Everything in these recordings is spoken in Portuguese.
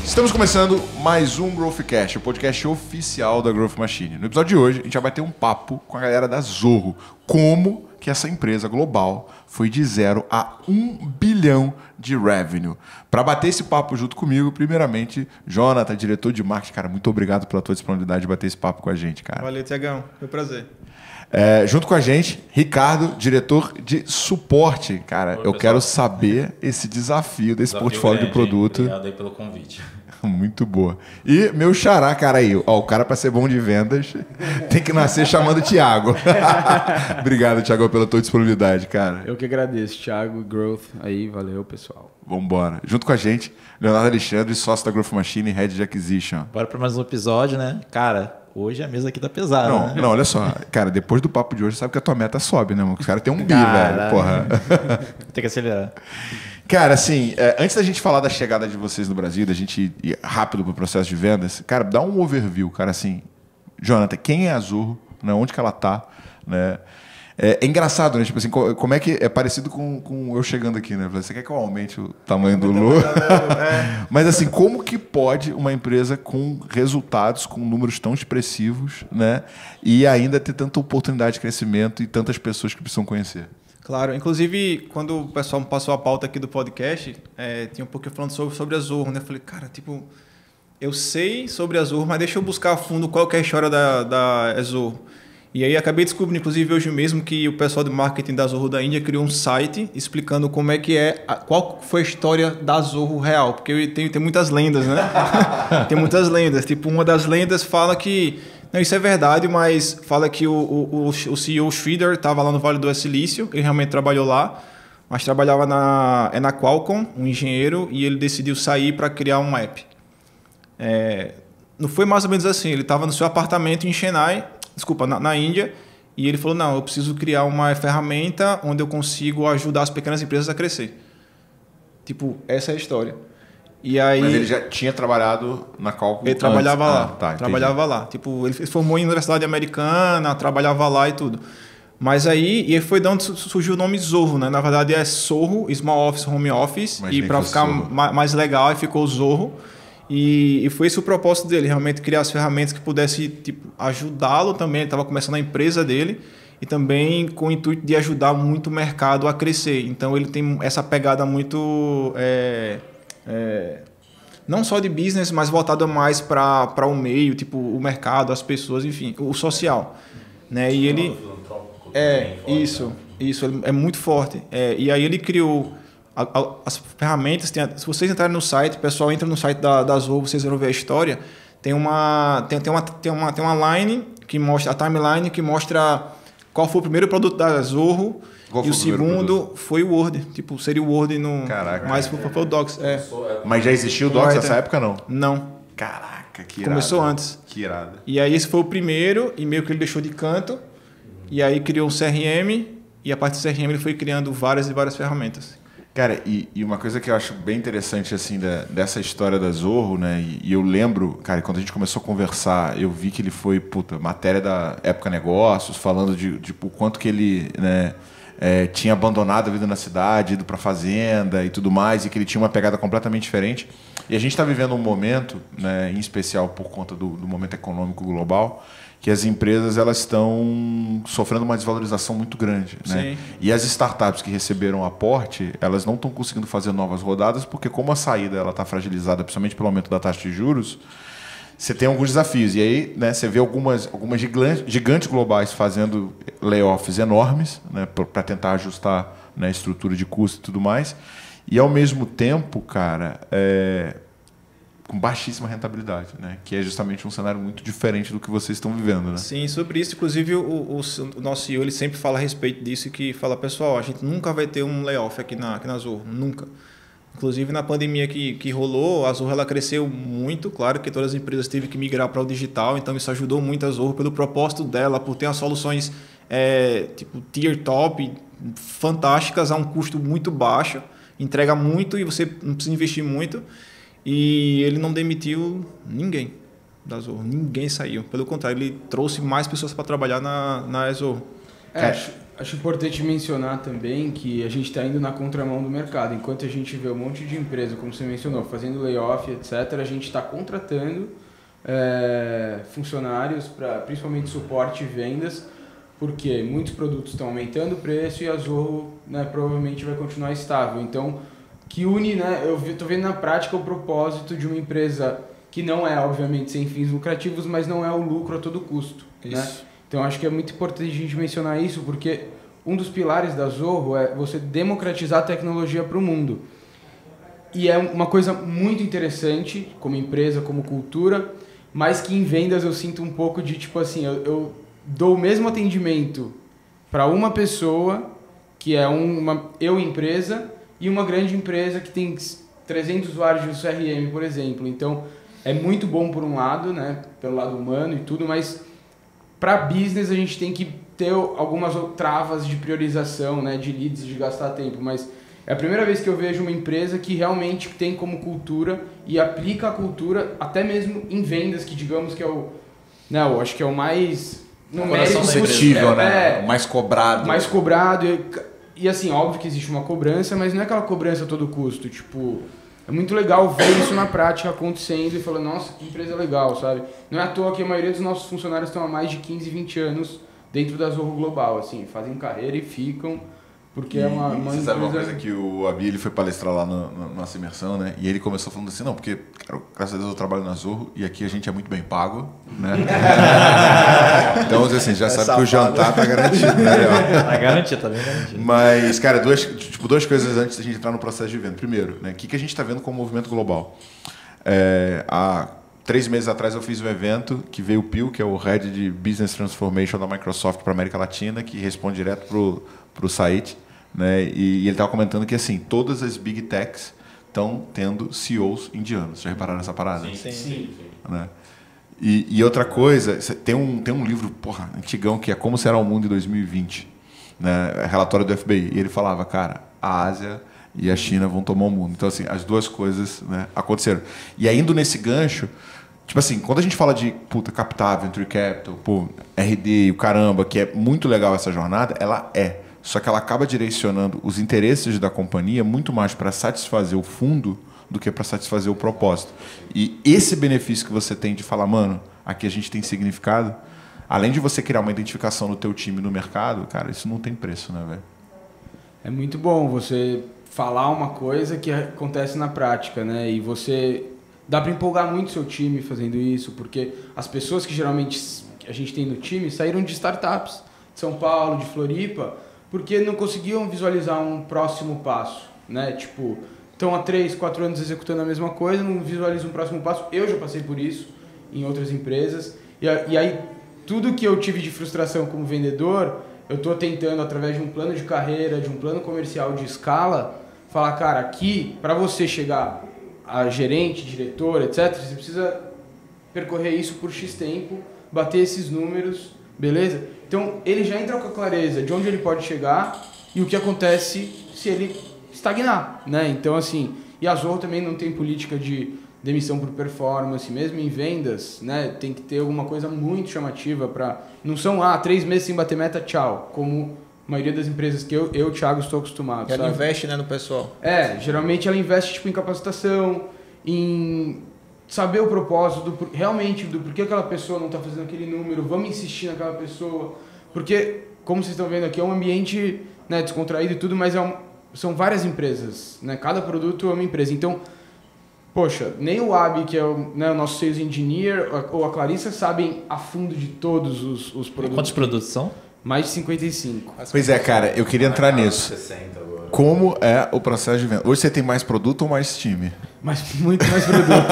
Estamos começando mais um Growthcast, o podcast oficial da Growth Machine. No episódio de hoje, a gente vai bater um papo com a galera da Zorro. Como que essa empresa global foi de 0 a 1 bilhão de revenue. Para bater esse papo junto comigo, primeiramente, Jonathan, diretor de marketing. Cara, muito obrigado pela tua disponibilidade de bater esse papo com a gente, cara. Valeu, Tiagão. Foi um prazer. Junto com a gente, Ricardo, diretor de suporte. Cara, eu pessoal. Quero saber esse desafio desse portfólio de produto. Obrigado aí pelo convite. Muito boa. E meu xará, cara aí. Ó, o cara, para ser bom de vendas, tem que nascer chamando Thiago. Obrigado, Thiago, pela tua disponibilidade, cara. Eu que agradeço, Thiago, Growth aí, valeu, pessoal. Vambora. Junto com a gente, Leonardo Alexandre, sócio da Growth Machine e Head de Acquisition. Bora para mais um episódio, né? Cara, hoje a mesa aqui tá pesada, Não, né? não, olha só. Cara, depois do papo de hoje, sabe que a tua meta sobe, né, mano? Os caras têm um bi, Caralho. velho. Porra. Tem que acelerar. Cara, assim, antes da gente falar da chegada de vocês no Brasil, da gente ir rápido pro processo de vendas, cara, dá um overview, cara, assim. Jonathan, quem é a Zorro? Né? Onde que ela tá? Né? É engraçado, né? Tipo assim, como é que é parecido com eu chegando aqui, né? Você quer que eu aumente o tamanho do Lu? Mas assim, como que pode uma empresa com resultados, com números tão expressivos, né? E ainda ter tanta oportunidade de crescimento e tantas pessoas que precisam conhecer? Claro, inclusive, quando o pessoal me passou a pauta aqui do podcast, tinha um pouquinho falando sobre a Zorro, né? Eu falei, cara, tipo, eu sei sobre a Zorro, mas deixa eu buscar a fundo qual que é a história da Zorro. E aí acabei descobrindo, inclusive hoje mesmo, que o pessoal de marketing da Zorro da Índia criou um site explicando como é que qual foi a história da Zorro real, porque tem muitas lendas, né? Tem muitas lendas. Tipo, uma das lendas fala que não, isso é verdade, mas fala que o CEO Schroeder estava lá no Vale do Silício, ele realmente trabalhou lá, mas trabalhava na Qualcomm, um engenheiro, e ele decidiu sair para criar um app. Não foi mais ou menos assim, ele estava no seu apartamento em Chennai, na Índia, e ele falou, não, eu preciso criar uma ferramenta onde eu consigo ajudar as pequenas empresas a crescer. Tipo, essa é a história. E aí, Mas ele já tinha trabalhado na Qualcomm. ele trabalhava lá. Tá, trabalhava lá. Tipo, ele se formou em Universidade Americana, trabalhava lá e tudo. Mas aí, e foi de onde surgiu o nome Zorro, né? Na verdade é Zorro, Small Office, Home Office. Mas e para ficar mais legal, aí ficou Zorro. E foi esse o propósito dele, realmente criar as ferramentas que pudessem tipo, ajudá-lo também. Ele estava começando a empresa dele e também com o intuito de ajudar muito o mercado a crescer. Então ele tem essa pegada muito... não só de business, mas voltada mais para o meio, tipo o mercado, as pessoas, enfim, o social, né? E ele isso ele é muito forte. E aí ele criou as ferramentas. Se vocês entrarem no site, o pessoal entra no site da Zorro, vocês vão ver a história. Tem uma line que mostra a timeline que mostra qual foi o primeiro produto da Zorro. E o segundo foi o Word. Tipo, seria o Word no... Caraca. Mas foi o Docs. Mas já existiu o Docs nessa época, não? Não. Caraca, que irado. Começou antes. Que irado. E aí esse foi o primeiro, e meio que ele deixou de canto. E aí criou um CRM, e a partir do CRM ele foi criando várias e várias ferramentas. Cara, e uma coisa que eu acho bem interessante, assim, dessa história da Zorro, né? E eu lembro, cara, quando a gente começou a conversar, eu vi que ele foi, matéria da Época Negócios, falando de o quanto que ele, né, tinha abandonado a vida na cidade, ido para fazenda e tudo mais, e que ele tinha uma pegada completamente diferente. E a gente está vivendo um momento, né, em especial por conta do momento econômico global, que as empresas elas estão sofrendo uma desvalorização muito grande, né? Sim. E as startups que receberam aporte, elas não estão conseguindo fazer novas rodadas, porque como a saída ela está fragilizada, principalmente pelo aumento da taxa de juros, você tem alguns desafios. E aí, né, você vê algumas gigantes globais fazendo layoffs enormes, né, para tentar ajustar, né, a estrutura de custo e tudo mais. E, ao mesmo tempo, cara, com baixíssima rentabilidade, né, que é justamente um cenário muito diferente do que vocês estão vivendo. Né? Sim, sobre isso, inclusive, o nosso CEO ele sempre fala a respeito disso, que fala, pessoal, a gente nunca vai ter um layoff aqui na Zorro, nunca. Inclusive, na pandemia que rolou, a Zorro ela cresceu muito. Claro que todas as empresas tiveram que migrar para o digital, então isso ajudou muito a Zorro pelo propósito dela, por ter as soluções tipo tier top, fantásticas, a um custo muito baixo, entrega muito e você não precisa investir muito. E ele não demitiu ninguém da Zorro, ninguém saiu. Pelo contrário, ele trouxe mais pessoas para trabalhar na Zorro. Acho importante mencionar também que a gente está indo na contramão do mercado. Enquanto a gente vê um monte de empresa, como você mencionou, fazendo layoff, etc., a gente está contratando funcionários para principalmente suporte e vendas, porque muitos produtos estão aumentando o preço e a Zorro, né, provavelmente vai continuar estável. Então, que une, né, eu estou vendo na prática o propósito de uma empresa que não é, obviamente, sem fins lucrativos, mas não é o lucro a todo custo. Né? Então, acho que é muito importante a gente mencionar isso, porque um dos pilares da Zorro é você democratizar a tecnologia para o mundo. E é uma coisa muito interessante, como empresa, como cultura, mas que em vendas eu sinto um pouco de, tipo assim, eu dou o mesmo atendimento para uma pessoa, que é uma empresa, e uma grande empresa que tem 300 usuários de CRM, por exemplo. Então, é muito bom por um lado, né, pelo lado humano e tudo, mas para business a gente tem que ter algumas travas de priorização, né, de leads, de gastar tempo, mas é a primeira vez que eu vejo uma empresa que realmente tem como cultura e aplica a cultura até mesmo em vendas, que digamos que é eu acho que é o mais numérico possível, né? O mais cobrado. Mais cobrado e assim, óbvio que existe uma cobrança, mas não é aquela cobrança a todo custo, tipo, é muito legal ver isso na prática acontecendo e falar, nossa, que empresa legal, sabe? Não é à toa que a maioria dos nossos funcionários estão há mais de 15, 20 anos dentro da Zorro Global, assim, fazem carreira e ficam, porque é uma você sabe uma coisa que o Abi, ele foi palestrar lá na nossa imersão, né? E ele começou falando assim, não, porque, cara, graças a Deus eu trabalho na Zorro e aqui a gente é muito bem pago, né? Então, assim, já sabe que o jantar tá garantido, né? Tá garantido, tá bem garantido. Mas, cara, duas coisas antes da gente entrar no processo de venda. Primeiro, né? O que a gente está vendo como movimento global? Há 3 meses atrás eu fiz um evento que veio o Pio, que é o Head de Business Transformation da Microsoft para a América Latina, que responde direto para o site. Né? E ele estava comentando que assim, todas as Big Techs estão tendo CEOs indianos. Já repararam nessa parada? Sim. Né? E outra coisa, tem um livro antigão que é Como Será o Mundo em 2020, né? Relatório do FBI. E ele falava, cara, a Ásia e a China vão tomar o mundo. Então, assim, as duas coisas, né, aconteceram. E aí, indo nesse gancho, tipo assim, quando a gente fala de capital, venture capital, RD, o caramba, que é muito legal essa jornada, ela é. Só que ela acaba direcionando os interesses da companhia muito mais para satisfazer o fundo do que para satisfazer o propósito. E esse benefício que você tem de falar, mano, aqui a gente tem significado, além de você criar uma identificação no teu time no mercado, cara, isso não tem preço, né, velho? É muito bom você falar uma coisa que acontece na prática, né? E você dá para empolgar muito seu time fazendo isso, porque as pessoas que geralmente a gente tem no time saíram de startups, de São Paulo, de Floripa, porque não conseguiam visualizar um próximo passo, né? Tipo, estão há 3, 4 anos executando a mesma coisa, não visualizam um próximo passo. Eu já passei por isso em outras empresas. E aí, tudo que eu tive de frustração como vendedor, eu estou tentando, através de um plano de carreira, de um plano comercial de escala, falar, cara, aqui, para você chegar a gerente, diretor, etc., você precisa percorrer isso por X tempo, bater esses números, beleza? Então, ele já entra com a clareza de onde ele pode chegar e o que acontece se ele estagnar, né? Então, assim, e a Zorro também não tem política de demissão por performance, mesmo em vendas, né? Tem que ter alguma coisa muito chamativa para... Não são, 3 meses sem bater meta, tchau, como a maioria das empresas que eu Thiago, estou acostumado. Ela investe, né, no pessoal. Geralmente ela investe tipo, em capacitação, em saber o propósito, realmente do porquê aquela pessoa não está fazendo aquele número, vamos insistir naquela pessoa, porque, como vocês estão vendo aqui, é um ambiente, né, descontraído e tudo, mas são várias empresas, né? Cada produto é uma empresa. Então, poxa, nem o Abi, que é o nosso sales engineer, ou a Clarissa sabem a fundo de todos os produtos. Quantos produtos são? Mais de 55. Pois é, cara, eu queria entrar nisso. 60 agora. Como é o processo de venda? Hoje você tem mais produto ou mais time? Muito mais produto.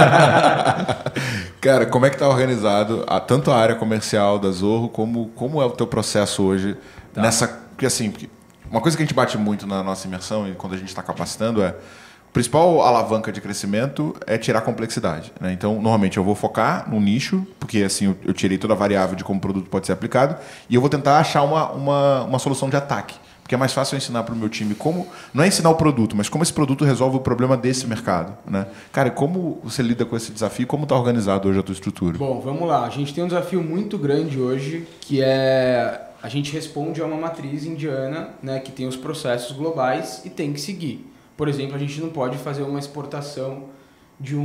Cara, como é que está organizado tanto a área comercial da Zorro, como é o teu processo hoje nessa... Porque assim, uma coisa que a gente bate muito na nossa imersão e quando a gente está capacitando a principal alavanca de crescimento é tirar complexidade, né? Então, normalmente eu vou focar no nicho, porque assim eu tirei toda a variável de como o produto pode ser aplicado, e eu vou tentar achar uma solução de ataque. Porque é mais fácil eu ensinar para o meu time como... Não é ensinar o produto, mas como esse produto resolve o problema desse mercado, né? Cara, como você lida com esse desafio? Como está organizado hoje a tua estrutura? Bom, vamos lá. A gente tem um desafio muito grande hoje, que é a gente responde a uma matriz indiana, né, que tem os processos globais e tem que seguir. Por exemplo, a gente não pode fazer uma exportação de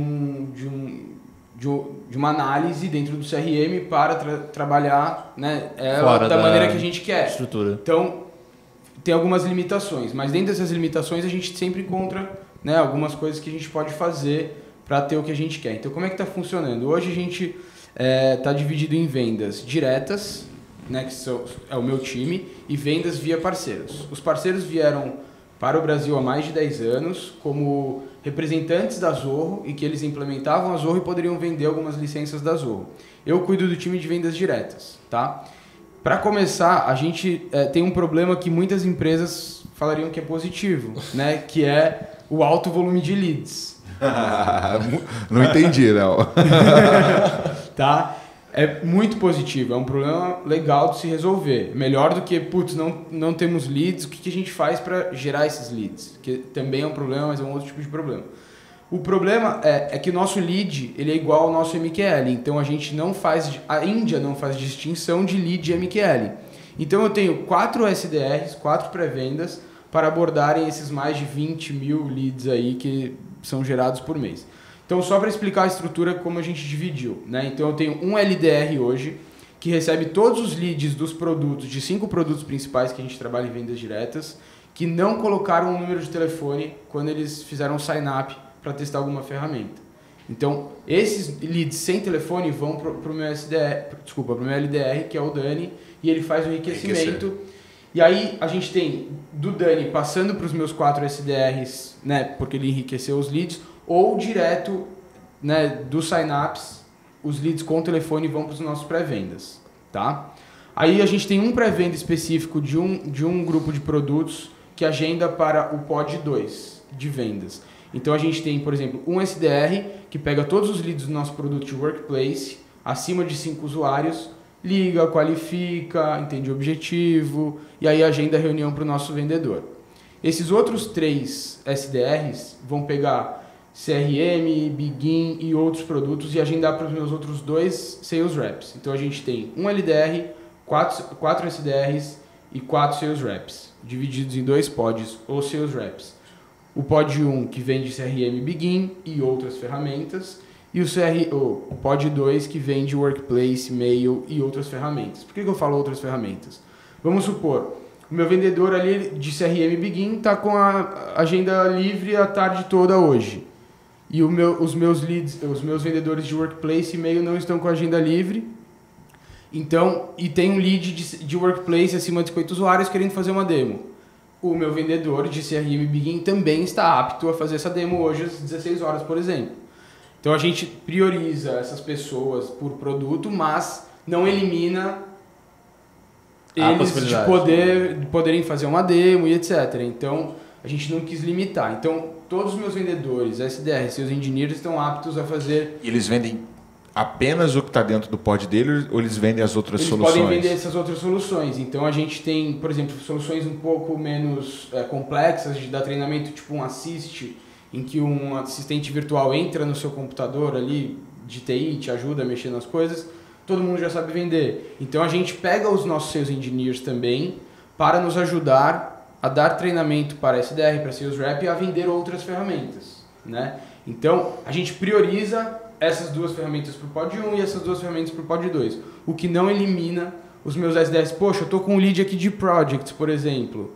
uma análise dentro do CRM para trabalhar, né, ela da maneira que a gente quer. Estrutura. Então, tem algumas limitações, mas dentro dessas limitações a gente sempre encontra, né, algumas coisas que a gente pode fazer para ter o que a gente quer. Então, como é que está funcionando? Hoje a gente está dividido em vendas diretas, né, que é o meu time, e vendas via parceiros. Os parceiros vieram para o Brasil há mais de 10 anos como representantes da Zorro e que eles implementavam a Zorro e poderiam vender algumas licenças da Zorro. Eu cuido do time de vendas diretas, tá? Para começar, a gente tem um problema que muitas empresas falariam que é positivo, né, que é o alto volume de leads. Não entendi, Léo. Tá? É muito positivo, é um problema legal de se resolver. Melhor do que, putz, não temos leads, o que a gente faz para gerar esses leads? Que também é um problema, mas é um outro tipo de problema. O problema é que o nosso lead ele é igual ao nosso MQL, então a Índia não faz distinção de lead e MQL. Então eu tenho 4 SDRs, 4 pré-vendas, para abordarem esses mais de 20 mil leads aí que são gerados por mês. Então, só para explicar a estrutura como a gente dividiu, né? Então, eu tenho um LDR hoje que recebe todos os leads dos produtos, de 5 produtos principais que a gente trabalha em vendas diretas, que não colocaram um número de telefone quando eles fizeram um sign-up para testar alguma ferramenta. Então, esses leads sem telefone vão para o meu LDR, que é o Dani, e ele faz o enriquecimento. E aí, a gente tem do Dani passando para os meus 4 SDRs, né? Porque ele enriqueceu os leads, ou direto, né, dos sign-ups, os leads com o telefone vão para os nossos pré-vendas, tá? Aí a gente tem um pré-venda específico de um grupo de produtos que agenda para o pod 2 de vendas. Então a gente tem, por exemplo, um SDR que pega todos os leads do nosso produto de workplace, acima de 5 usuários, liga, qualifica, entende o objetivo e aí agenda a reunião para o nosso vendedor. Esses outros 3 SDRs vão pegar CRM, Begin e outros produtos e agendar para os meus outros 2 Sales Reps. Então a gente tem um LDR, 4 SDRs e 4 Sales Reps, divididos em 2 pods ou Sales Reps. O pod 1 que vende CRM, Begin e outras ferramentas e o pod 2 que vende Workplace, Mail e outras ferramentas. Por que eu falo outras ferramentas? Vamos supor, o meu vendedor ali de CRM Begin está com a agenda livre a tarde toda hoje. E os meus leads, os meus vendedores de Workplace e e-mail não estão com a agenda livre. Então, e tem um lead de Workplace acima de 50 usuários querendo fazer uma demo. O meu vendedor de CRM Begin também está apto a fazer essa demo hoje às 16 horas, por exemplo. Então, a gente prioriza essas pessoas por produto, mas não elimina eles de poderem fazer uma demo e etc. Então, a gente não quis limitar. Então, todos os meus vendedores, SDR, seus engineers estão aptos a fazer... E eles vendem apenas o que está dentro do pod dele ou eles vendem as outras soluções? Eles podem vender essas outras soluções. Então, a gente tem, por exemplo, soluções um pouco menos complexas de dar treinamento, tipo um Assist, em que um assistente virtual entra no seu computador ali, de TI, te ajuda a mexer nas coisas. Todo mundo já sabe vender. Então, a gente pega os nossos sales engineers também para nos ajudar a dar treinamento para SDR, para Sales Rep e a vender outras ferramentas, né? Então, a gente prioriza essas 2 ferramentas para o pod 1 e essas 2 ferramentas para o pod 2, o que não elimina os meus SDRs. Poxa, eu estou com um lead aqui de Projects, por exemplo.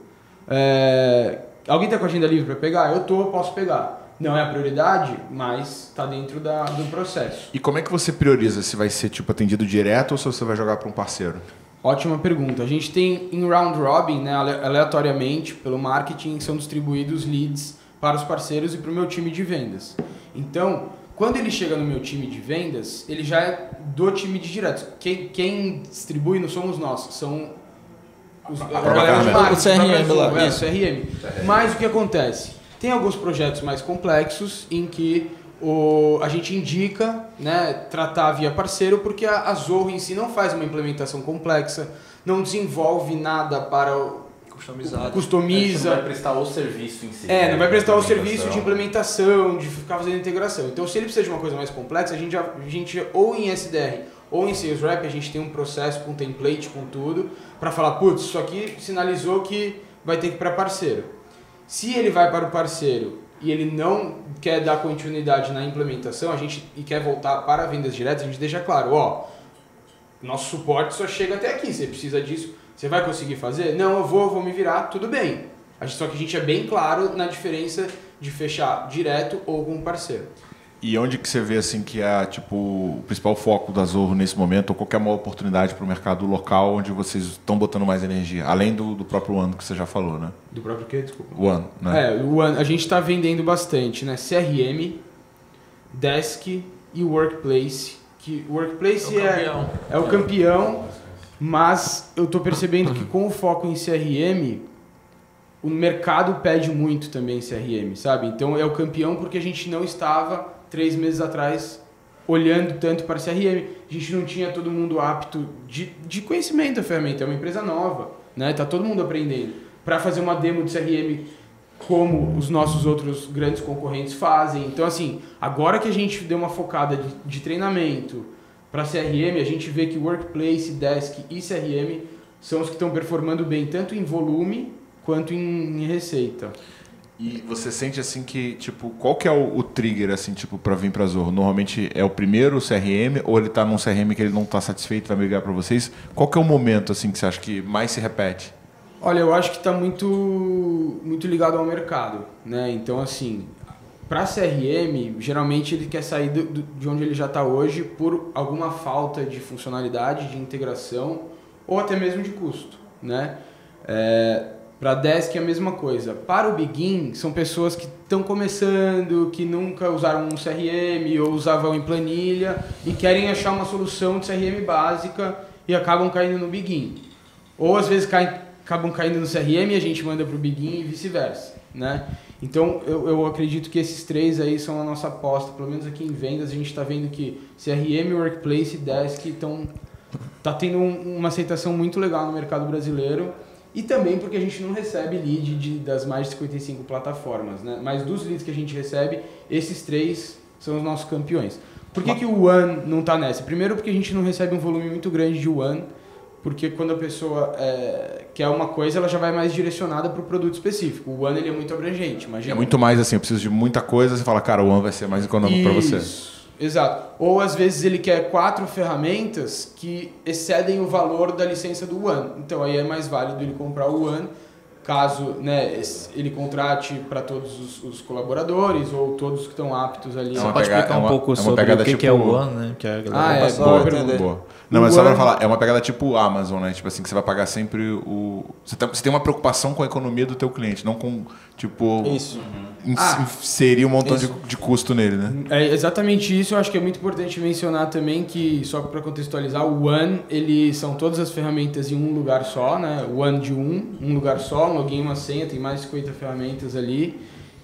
Alguém está com a agenda livre para pegar? Eu posso pegar. Não é a prioridade, mas está dentro do processo. E como é que você prioriza se vai ser tipo atendido direto ou se você vai jogar para um parceiro? Ótima pergunta. A gente tem em round robin, né, aleatoriamente, pelo marketing, são distribuídos leads para os parceiros e para o meu time de vendas. Então, quando ele chega no meu time de vendas, ele já é do time de diretos. Quem distribui não somos nós, são os galera de marketing. O CRM lá. Isso, CRM. Mas o que acontece? Tem alguns projetos mais complexos em que a gente indica, né, tratar via parceiro, porque a Zorro em si não faz uma implementação complexa, não desenvolve nada para customiza. Não vai prestar o serviço em si. Não vai prestar o serviço de implementação, de ficar fazendo integração. Então, se ele precisa de uma coisa mais complexa, a gente ou em SDR ou em Sales Rep, a gente tem um processo com template, com tudo, para falar, putz, isso aqui sinalizou que vai ter que ir para parceiro. Se ele vai para o parceiro e ele não quer dar continuidade na implementação, e quer voltar para vendas diretas, a gente deixa claro, ó, nosso suporte só chega até aqui, você precisa disso, você vai conseguir fazer? Não, eu vou me virar, tudo bem. Só que a gente é bem claro na diferença de fechar direto ou com um parceiro. E onde que você vê assim que é tipo o principal foco da Zorro nesse momento, ou qualquer maior oportunidade para o mercado local onde vocês estão botando mais energia, além do próprio One que você já falou, né? Do próprio quê? Desculpa. One, né? O One, a gente está vendendo bastante, né? CRM, Desk e Workplace. Que Workplace é o campeão, mas eu estou percebendo que com o foco em CRM, o mercado pede muito também CRM, sabe? Então é o campeão porque a gente não estava 3 meses atrás olhando tanto para CRM. A gente não tinha todo mundo apto de conhecimento da ferramenta, é uma empresa nova, né? Tá todo mundo aprendendo. Para fazer uma demo de CRM como os nossos outros grandes concorrentes fazem. Então assim, agora que a gente deu uma focada de treinamento para CRM, a gente vê que Workplace, Desk e CRM são os que estão performando bem, tanto em volume quanto em receita. E você sente assim que, tipo, qual que é o trigger, assim, tipo, para vir para Zorro? Normalmente é o primeiro CRM ou ele tá num CRM que ele não tá satisfeito, vai ligar para vocês? Qual que é o momento, assim, que você acha que mais se repete? Olha, eu acho que está muito ligado ao mercado, né? Então, assim, para CRM, geralmente ele quer sair de onde ele já está hoje por alguma falta de funcionalidade, de integração ou até mesmo de custo, né? Para Desk é a mesma coisa. Para o Begin, são pessoas que estão começando, que nunca usaram um CRM ou usavam em planilha e querem achar uma solução de CRM básica e acabam caindo no Begin. Ou às vezes acabam caindo no CRM e a gente manda para o Begin e vice-versa, né? Então eu acredito que esses 3 aí são a nossa aposta, pelo menos aqui em vendas a gente está vendo que CRM, Workplace e Desk tá tendo uma aceitação muito legal no mercado brasileiro. E também porque a gente não recebe lead das mais de 55 plataformas, né? Mas dos leads que a gente recebe, esses 3 são os nossos campeões. Por que o One não está nessa? Primeiro porque a gente não recebe um volume muito grande de One, porque quando a pessoa quer uma coisa, ela já vai mais direcionada para o produto específico. O One ele é muito abrangente, imagina. É muito mais assim, eu preciso de muita coisa, você fala, cara, o One vai ser mais econômico para você. Exato. Ou às vezes ele quer 4 ferramentas que excedem o valor da licença do One. Então aí é mais válido ele comprar o One, caso, né, ele contrate para todos os colaboradores ou todos que estão aptos ali. Você pode explicar um pouco sobre o que é o One, né? Que a galera boa pergunta. Boa. Não, mas só para falar, é uma pegada tipo Amazon, né? Tipo assim, que você vai pagar sempre o... Você tem uma preocupação com a economia do teu cliente, não com, tipo... Isso. Inserir um montão de custo nele, né? É exatamente isso. Eu acho que é muito importante mencionar também que, só para contextualizar, o One, são todas as ferramentas em um lugar só, né? O One de um lugar só, um login, uma senha, tem mais de 50 ferramentas ali.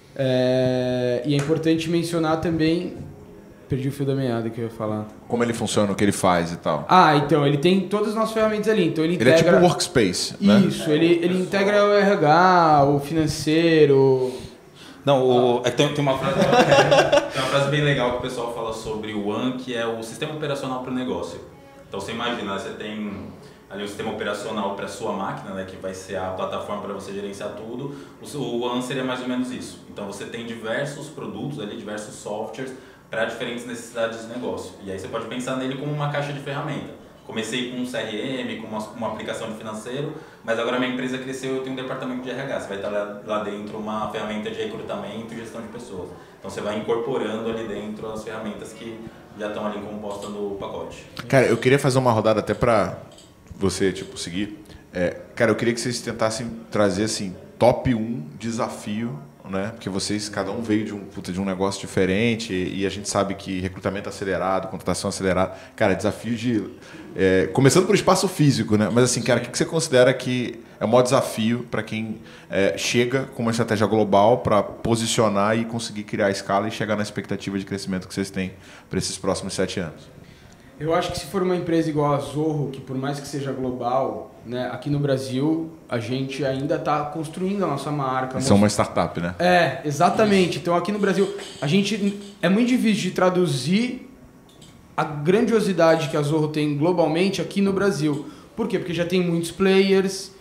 E é importante mencionar também... Perdi o fio da meada que eu ia falar. Como ele funciona, o que ele faz e tal. Então, ele tem todas as nossas ferramentas ali. Então, ele integra... é tipo um workspace, né? Isso, ele integra o RH, o financeiro... Não, tem uma frase bem legal que o pessoal fala sobre o One, que é o sistema operacional para o negócio. Então, você imagina, você tem ali um sistema operacional para a sua máquina, né, que vai ser a plataforma para você gerenciar tudo. O One seria mais ou menos isso. Então, você tem diversos produtos ali, diversos softwares para diferentes necessidades de negócio. E aí você pode pensar nele como uma caixa de ferramenta. Comecei com um CRM, com uma aplicação de financeiro, mas agora minha empresa cresceu e eu tenho um departamento de RH. Você vai estar lá dentro uma ferramenta de recrutamento e gestão de pessoas. Então você vai incorporando ali dentro as ferramentas que já estão ali compostas no pacote. Cara, eu queria fazer uma rodada até para você seguir. Cara, eu queria que vocês tentassem trazer assim, top 1 desafio, né? Porque vocês, cada um veio de um negócio diferente e a gente sabe que recrutamento acelerado, contratação acelerada, cara, desafio de... começando por espaço físico, né? Mas assim, cara, o que você considera que é o maior desafio para quem chega com uma estratégia global para posicionar e conseguir criar a escala e chegar na expectativa de crescimento que vocês têm para esses próximos 7 anos? Eu acho que se for uma empresa igual a Zorro, que por mais que seja global, né, aqui no Brasil, a gente ainda está construindo a nossa marca. São uma startup, né? Exatamente. Então aqui no Brasil, é muito difícil de traduzir a grandiosidade que a Zorro tem globalmente aqui no Brasil. Por quê? Porque já tem muitos players,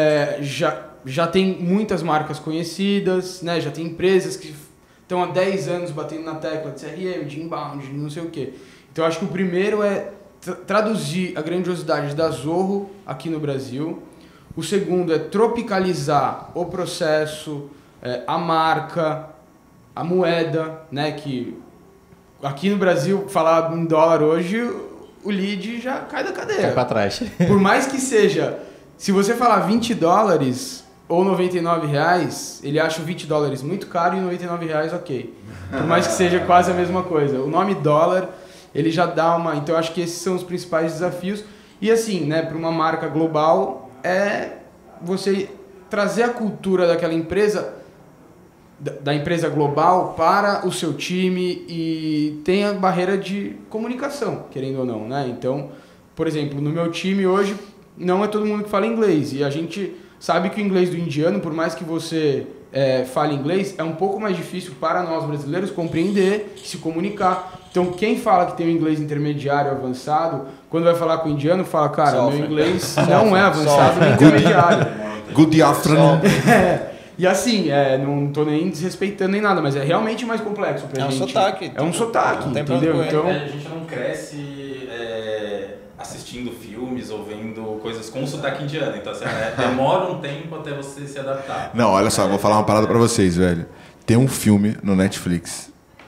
já tem muitas marcas conhecidas, né? Já tem empresas que estão há 10 anos batendo na tecla de CRM, de inbound, de não sei o quê. Então, eu acho que o primeiro é traduzir a grandiosidade da Zorro aqui no Brasil. O segundo é tropicalizar o processo, a marca, a moeda, né? Que aqui no Brasil, falar em dólar hoje, o lead já cai da cadeira. Cai pra trás. Por mais que seja, se você falar $20 ou R$99, ele acha o $20 muito caro e R$99 ok. Por mais que seja quase a mesma coisa. O nome dólar, ele já dá uma... Então, eu acho que esses são os principais desafios. E assim, né, para uma marca global, é você trazer a cultura daquela empresa, da empresa global, para o seu time, e tem a barreira de comunicação, querendo ou não, né? Então, por exemplo, no meu time hoje, não é todo mundo que fala inglês, e a gente sabe que o inglês do indiano, por mais que você fale inglês, é um pouco mais difícil para nós brasileiros compreender, se comunicar. Então, quem fala que tem um inglês intermediário avançado, quando vai falar com o indiano, fala, cara, meu inglês não é avançado nem intermediário. Good afternoon. E assim, não tô nem desrespeitando nem nada, mas é realmente mais complexo pra gente. É um sotaque. É um sotaque, entendeu? Então, a gente não cresce assistindo filmes ou vendo coisas com sotaque indiano. Então, assim, demora um tempo até você se adaptar. Não, olha só, vou falar uma parada pra vocês, velho. Tem um filme no Netflix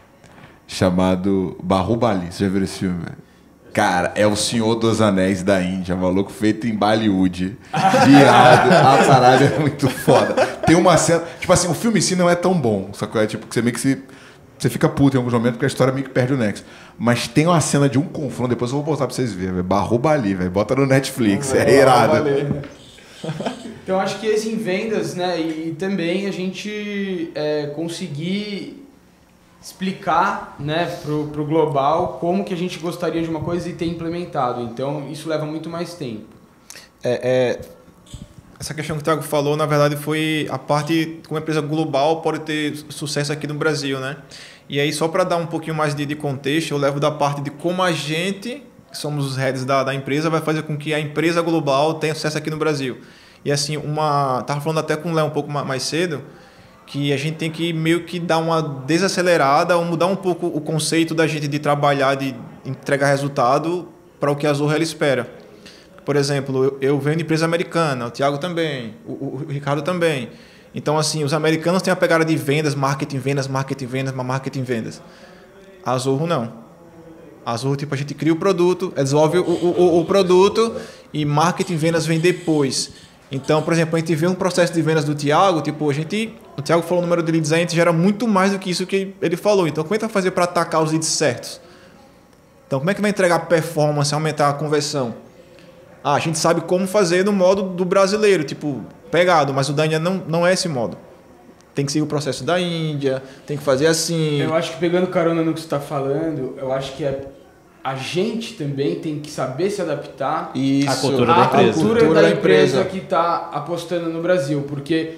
chamado Bahubali. Você já viu esse filme, velho? Cara, é o Senhor dos Anéis da Índia, maluco, feito em Bollywood. Viado, a parada é muito foda. Tem uma cena... Tipo assim, o filme em si não é tão bom, sacou? É tipo que você meio que você fica puto em alguns momentos porque a história meio que perde o nexo. Mas tem uma cena de um confronto, depois eu vou botar pra vocês verem, velho. Bahubali, velho. Bota no Netflix, é irado. Então, acho que esse em vendas, né, e também a gente conseguir explicar, né, pro global como que a gente gostaria de uma coisa e ter implementado. Então, isso leva muito mais tempo. Essa questão que o Thiago falou, na verdade, foi a parte como a empresa global pode ter sucesso aqui no Brasil, né? E aí, só para dar um pouquinho mais de contexto, eu levo da parte de como a gente, que somos os heads da empresa, vai fazer com que a empresa global tenha sucesso aqui no Brasil. E assim, estava falando até com o Léo um pouco mais cedo, que a gente tem que meio que dar uma desacelerada ou mudar um pouco o conceito da gente de trabalhar, de entregar resultado para o que a Zorro ela espera. Por exemplo, eu venho de empresa americana, o Thiago também, o Ricardo também. Então, assim, os americanos têm a pegada de vendas, marketing, vendas, marketing, vendas, marketing, vendas. A Zorro não. A Zorro, tipo, a gente cria o produto, desenvolve o produto e marketing, vendas vem depois. Então, por exemplo, a gente vê um processo de vendas do Thiago, tipo, o Thiago falou o número de leads, a gente gera muito mais do que isso que ele falou. Então, como é que vai fazer para atacar os leads certos? Então, como é que vai entregar performance, aumentar a conversão? A gente sabe como fazer no modo do brasileiro, tipo, pegado, mas o da Índia não é esse modo. Tem que seguir o processo da Índia, tem que fazer assim. Eu acho que pegando carona no que você está falando, eu acho que a gente também tem que saber se adaptar à cultura da empresa. A cultura da empresa que está apostando no Brasil, porque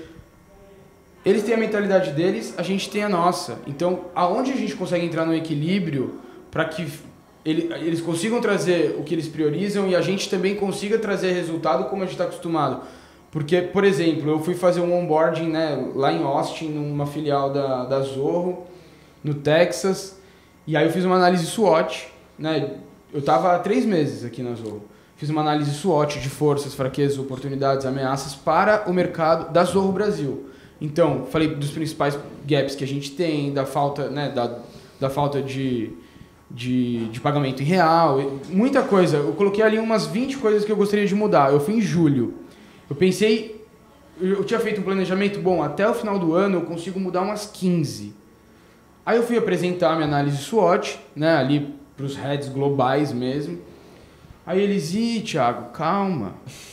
eles têm a mentalidade deles, a gente tem a nossa. Então, aonde a gente consegue entrar no equilíbrio para que eles consigam trazer o que eles priorizam e a gente também consiga trazer resultado como a gente está acostumado. Porque, por exemplo, eu fui fazer um onboarding, né, lá em Austin, numa filial da Zorro, no Texas, e aí eu fiz uma análise SWOT, né? Eu estava há 3 meses aqui na Zorro. Fiz uma análise SWOT de forças, fraquezas, oportunidades, ameaças para o mercado da Zorro Brasil. Então, falei dos principais gaps que a gente tem, da falta, né, da falta de pagamento em real, muita coisa. Eu coloquei ali umas 20 coisas que eu gostaria de mudar. Eu fui em julho. Eu pensei, eu tinha feito um planejamento, bom, até o final do ano eu consigo mudar umas 15. Aí eu fui apresentar a minha análise SWOT, né, ali para os heads globais mesmo. Aí eles, Thiago, calma.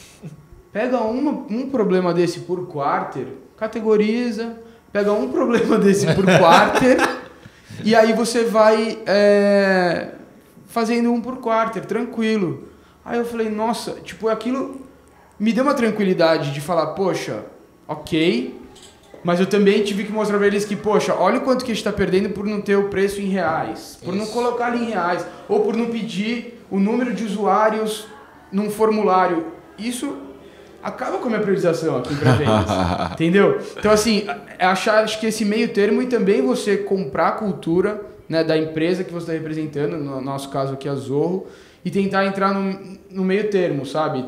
Pega um problema desse por quarter, categoriza, pega um problema desse por quarter, e aí você vai fazendo um por quarter, tranquilo. Aí eu falei, nossa, tipo, aquilo me deu uma tranquilidade de falar, poxa, ok, mas eu também tive que mostrar para eles que, poxa, olha o quanto que a gente está perdendo por não ter o preço em reais, por não colocar ali em reais, ou por não pedir o número de usuários num formulário isso acaba com a minha priorização aqui para vendas, entendeu? Então, assim, acho que esse meio termo e também você comprar a cultura, né, da empresa que você está representando, no nosso caso aqui a Zorro, e tentar entrar no meio termo, sabe?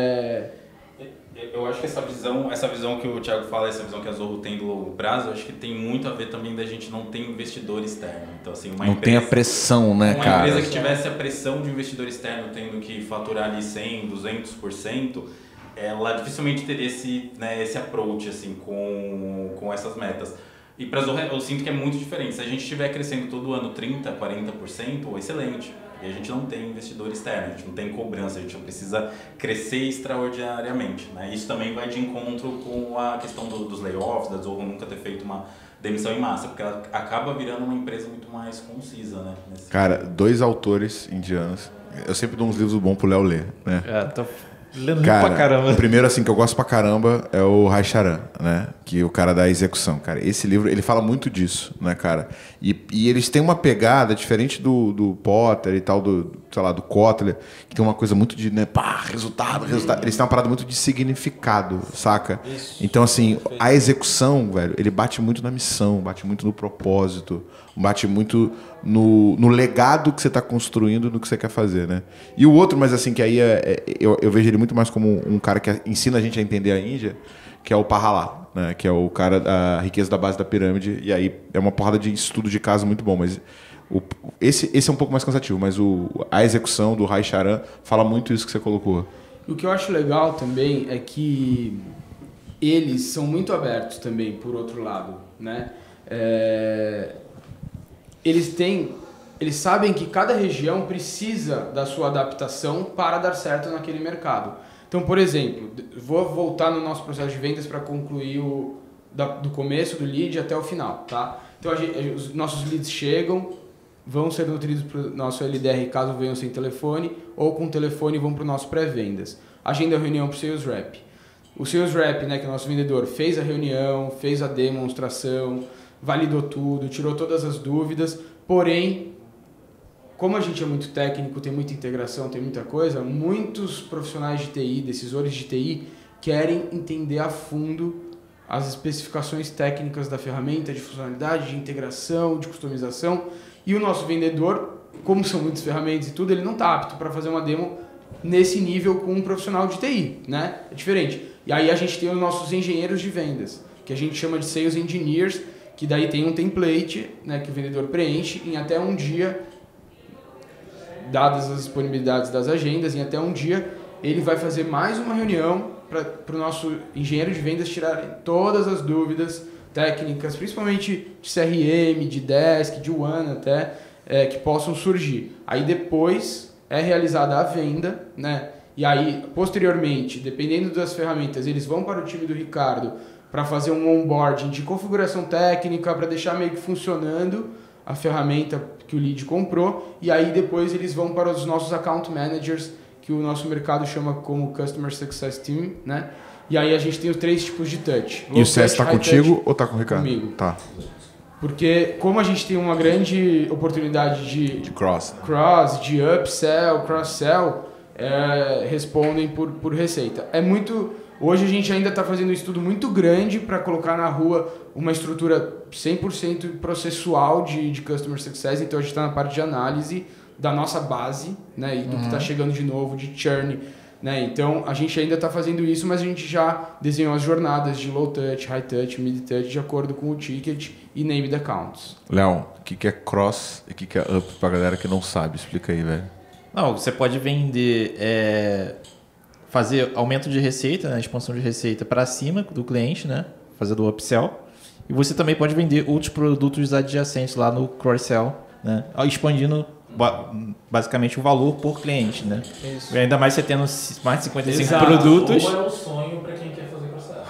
Eu acho que essa visão que o Thiago fala, essa visão que a Zorro tem do longo prazo, eu acho que tem muito a ver também da gente não ter investidor externo. Então, assim, não tem a pressão, né, uma cara? Uma empresa que tivesse a pressão de um investidor externo tendo que faturar ali 100%, 200%, ela dificilmente teria esse approach assim, com essas metas. E para a Zorro eu sinto que é muito diferente. Se a gente estiver crescendo todo ano 30%, 40%, excelente. E a gente não tem investidor externo, a gente não tem cobrança, a gente não precisa crescer extraordinariamente. Né? Isso também vai de encontro com a questão dos layoffs, da Zorro nunca ter feito uma demissão em massa, porque ela acaba virando uma empresa muito mais concisa. Né? Cara, 2 autores indianos. Eu sempre dou uns livros bons pro Léo ler, né? Tô lendo cara, pra caramba. O primeiro, assim, que eu gosto pra caramba é o Rai Charan, né? Que é o cara da execução, cara. Esse livro, ele fala muito disso, né, cara? E eles têm uma pegada diferente do Potter e tal, sei lá, do Kotler, que tem uma coisa muito de, né, resultado. Eles têm uma parada muito de significado, saca? Isso. Então, assim, a execução, velho, ele bate muito na missão, bate muito no propósito, bate muito no legado que você está construindo, no que você quer fazer, né? E o outro, mas assim, que aí eu vejo ele muito mais como um cara que ensina a gente a entender a Índia, que é o Pahala, né? Que é o cara da riqueza da base da pirâmide, e aí é uma porrada de estudo de caso muito bom, mas esse é um pouco mais cansativo, mas a execução do Rai Charan fala muito isso que você colocou. O que eu acho legal também é que eles são muito abertos também, por outro lado, né? Eles sabem que cada região precisa da sua adaptação para dar certo naquele mercado. Então, por exemplo, vou voltar no nosso processo de vendas para concluir do começo do lead até o final, tá? Então, os nossos leads chegam, vão ser nutridos para o nosso LDR caso venham sem telefone, ou com telefone vão para o nosso pré-vendas. Agenda a reunião para o Sales Rep. O Sales Rep, né, que é o nosso vendedor, fez a reunião, fez a demonstração, validou tudo, tirou todas as dúvidas, porém, como a gente é muito técnico, tem muita integração, tem muita coisa, muitos profissionais de TI, decisores de TI, querem entender a fundo as especificações técnicas da ferramenta, de funcionalidade, de integração, de customização, e o nosso vendedor, como são muitas ferramentas e tudo, ele não está apto para fazer uma demo nesse nível com um profissional de TI, né? É diferente. E aí a gente tem os nossos engenheiros de vendas, que a gente chama de Sales Engineers, que daí tem um template, né, que o vendedor preenche em até um dia, dadas as disponibilidades das agendas, em até um dia ele vai fazer mais uma reunião para o nosso engenheiro de vendas tirar todas as dúvidas técnicas, principalmente de CRM, de Desk, de WAN até, que possam surgir. Aí depois é realizada a venda, né? E aí, posteriormente, dependendo das ferramentas, eles vão para o time do Ricardo para fazer um onboarding de configuração técnica, para deixar meio que funcionando a ferramenta que o lead comprou, e aí depois eles vão para os nossos account managers, que o nosso mercado chama como Customer Success Team, né? E aí a gente tem os 3 tipos de touch. E o CS está contigo ou está com o Ricardo? Comigo. Tá. Porque como a gente tem uma grande oportunidade de cross, de upsell, cross-sell, respondem por receita. Hoje a gente ainda está fazendo um estudo muito grande para colocar na rua uma estrutura 100% processual de Customer Success, então a gente está na parte de análise da nossa base, né, e do que está chegando de novo, de churn, né? Então a gente ainda está fazendo isso, mas a gente já desenhou as jornadas de low touch, high touch, mid touch de acordo com o ticket e named accounts. Léo, o que é cross e o que é up para a galera que não sabe? Explica aí, velho. Não, você pode vender, fazer aumento de receita, né, expansão de receita para cima do cliente, né, fazer do upsell. E você também pode vender outros produtos adjacentes lá no cross-sell, né, expandindo basicamente o valor por cliente, né? Isso. E ainda mais você tendo mais de 55 produtos. Ou é o sonho para quem quer fazer cross-sell.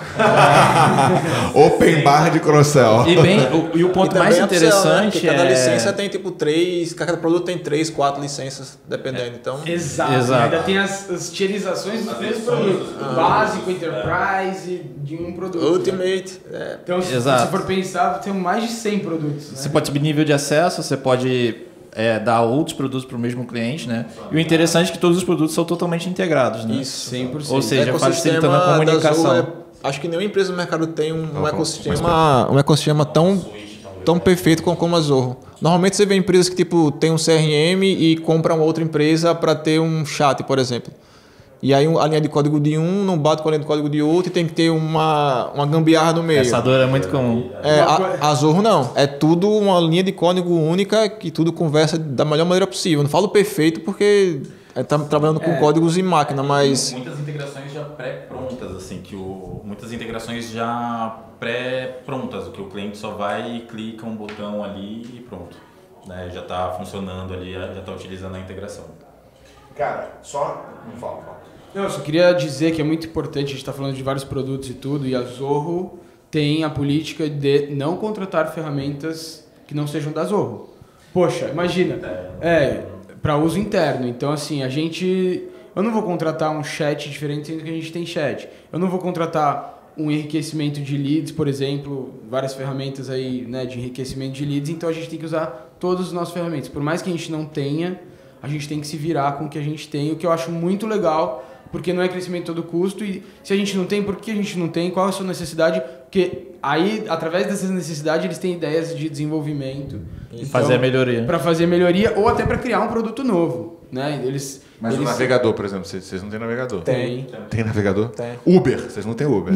Open bar de cross-sell. E o ponto mais interessante cada licença tem tipo 3, cada produto tem 3, 4 licenças, dependendo. Então... Exato. Ainda tem as tierizações dos mesmos produtos. Básico, Enterprise, de um produto. Ultimate. Então, se for pensar, tem mais de 100 produtos. Né? Você pode subir nível de acesso, você pode dar outros produtos para o mesmo cliente, né? E o interessante é que todos os produtos são totalmente integrados, né? Isso. 100%. Ou seja, O facilitando a ecossistema da comunicação. Azul acho que nenhuma empresa no mercado tem um ecossistema tão perfeito como a Zorro. Normalmente você vê empresas que tipo tem um CRM e compram outra empresa para ter um chat, por exemplo. E aí a linha de código de um não bate com a linha de código de outro e tem que ter uma gambiarra no meio. Essa dor é muito comum. A Zorro não. É tudo uma linha de código única que tudo conversa da melhor maneira possível. Não falo perfeito porque está trabalhando com códigos e máquina, mas... Muitas integrações já pré-prontas, assim, muitas integrações já pré-prontas, o que o cliente só vai e clica um botão ali e pronto. Né? Já está funcionando ali, já está utilizando a integração. Cara, só... Não fala. Não, eu só queria dizer que é muito importante, a gente está falando de vários produtos e tudo, e a Zorro tem a política de não contratar ferramentas que não sejam da Zorro. Poxa, imagina, para uso interno. Então, assim, eu não vou contratar um chat diferente sendo que a gente tem chat. Eu não vou contratar um enriquecimento de leads, por exemplo, várias ferramentas aí, né, de enriquecimento de leads, então a gente tem que usar todas as nossas ferramentas. Por mais que a gente não tenha, a gente tem que se virar com o que a gente tem, o que eu acho muito legal, porque não é crescimento a todo custo, e se a gente não tem, por que a gente não tem, qual é a sua necessidade? Porque aí, através dessas necessidades, eles têm ideias de desenvolvimento. E fazer a melhoria. Para fazer a melhoria, ou até para criar um produto novo, né? Mas o navegador, por exemplo, vocês não têm navegador? Tem. Tem navegador? Tem. Uber, vocês não têm Uber.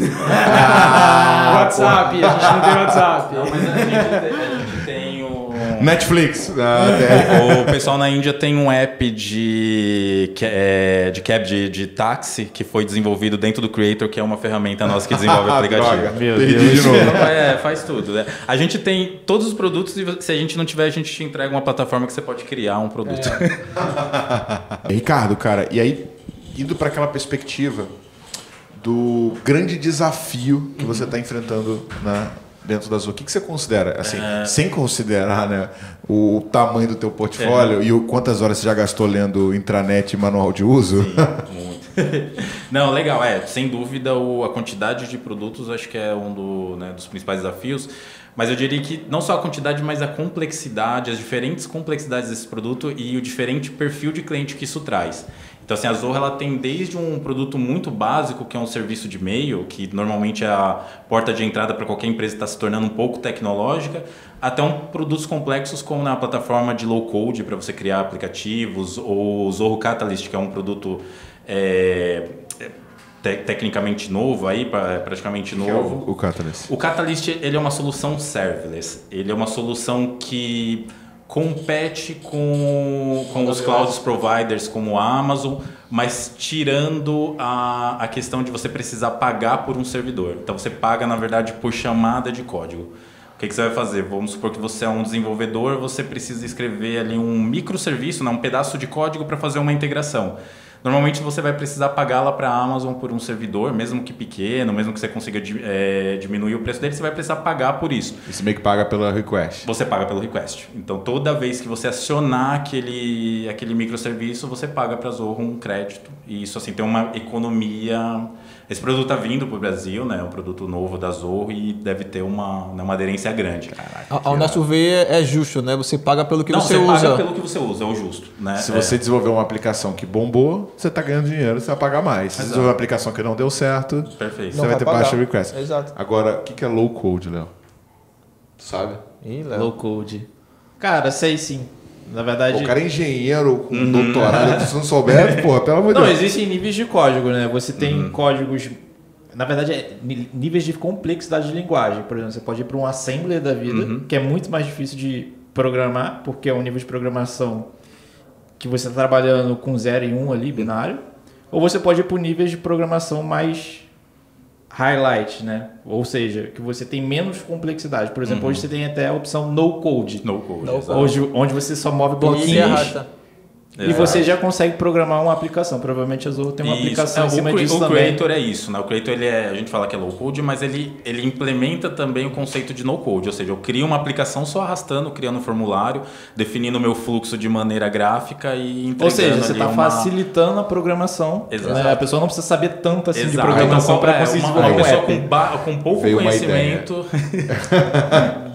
WhatsApp, a gente não tem WhatsApp. Não, mas a gente tem o... Netflix. O pessoal na Índia tem um app de cab de táxi que foi desenvolvido dentro do Creator, que é uma ferramenta nossa que desenvolve aplicativo. Droga, Meu perdi Deus. de novo. Faz tudo. Né? A gente tem todos os produtos e se a gente não tiver, a gente te entrega uma plataforma que você pode criar um produto. Ricardo, cara, e aí, indo para aquela perspectiva do grande desafio que você está enfrentando dentro da Azul, o que você considera, assim, sem considerar, né, o tamanho do teu portfólio e quantas horas você já gastou lendo intranet e manual de uso? Sim, muito. Não, legal, sem dúvida a quantidade de produtos acho que é um dos principais desafios, mas eu diria que não só a quantidade, mas a complexidade, as diferentes complexidades desse produto e o diferente perfil de cliente que isso traz. Então, assim, a Zorro ela tem desde um produto muito básico, que é um serviço de e-mail, que normalmente é a porta de entrada para qualquer empresa que está se tornando um pouco tecnológica, até produtos complexos como na plataforma de low-code para você criar aplicativos, ou o Zorro Catalyst, que é um produto tecnicamente novo, praticamente novo. Que é o Catalyst? O Catalyst ele é uma solução serverless. Ele é uma solução que compete com os cloud providers como a Amazon, mas tirando a questão de você precisar pagar por um servidor. Então você paga, na verdade, por chamada de código. O que você vai fazer? Vamos supor que você é um desenvolvedor, você precisa escrever ali um microserviço, um pedaço de código para fazer uma integração. Normalmente você vai precisar pagá-la para a Amazon por um servidor, mesmo que pequeno, mesmo que você consiga diminuir o preço dele, você vai precisar pagar por isso. E você meio que paga pela request. Você paga pelo request. Então, toda vez que você acionar aquele microserviço, você paga para a Zorro um crédito. E isso, assim, tem uma economia... Esse produto está vindo para o Brasil, né? É um produto novo da Zorro e deve ter uma aderência grande. Caraca, ao nosso ver é justo, né? Você paga pelo que você usa. Você paga pelo que você usa, é o justo. Né? Se você desenvolver uma aplicação que bombou, você está ganhando dinheiro, você vai pagar mais. Se você desenvolver uma aplicação que não deu certo, perfeito. Você vai ter baixa request. Exato. Agora, o que é low code, Léo? Sabe? Low code. Cara, sei sim. Na verdade... O cara é engenheiro com doutorado, se não souber, pô, pelo amor de Não, Deus. existem níveis de código, né? Você tem códigos... Na verdade, níveis de complexidade de linguagem. Por exemplo, você pode ir para um assembler da vida, que é muito mais difícil de programar, porque é um nível de programação que você está trabalhando com 0 e 1 ali, binário. Ou você pode ir para níveis de programação mais highlight, né? Ou seja, que você tem menos complexidade. Por exemplo, hoje você tem até a opção no code. No code, onde você só move bloquinhos. E você já consegue programar uma aplicação. Provavelmente a Zorro tem uma aplicação em cima disso também. O Creator é isso, né? O Creator, a gente fala que é low code, mas ele implementa também o conceito de no code. Ou seja, eu crio uma aplicação só arrastando, criando um formulário, definindo o meu fluxo de maneira gráfica e entregando. Ou seja, você está facilitando a programação. Exato. Né? A pessoa não precisa saber tanto assim de Exato. programação Então, para conseguir uma desenvolver um pessoa app. com pouco Veio uma conhecimento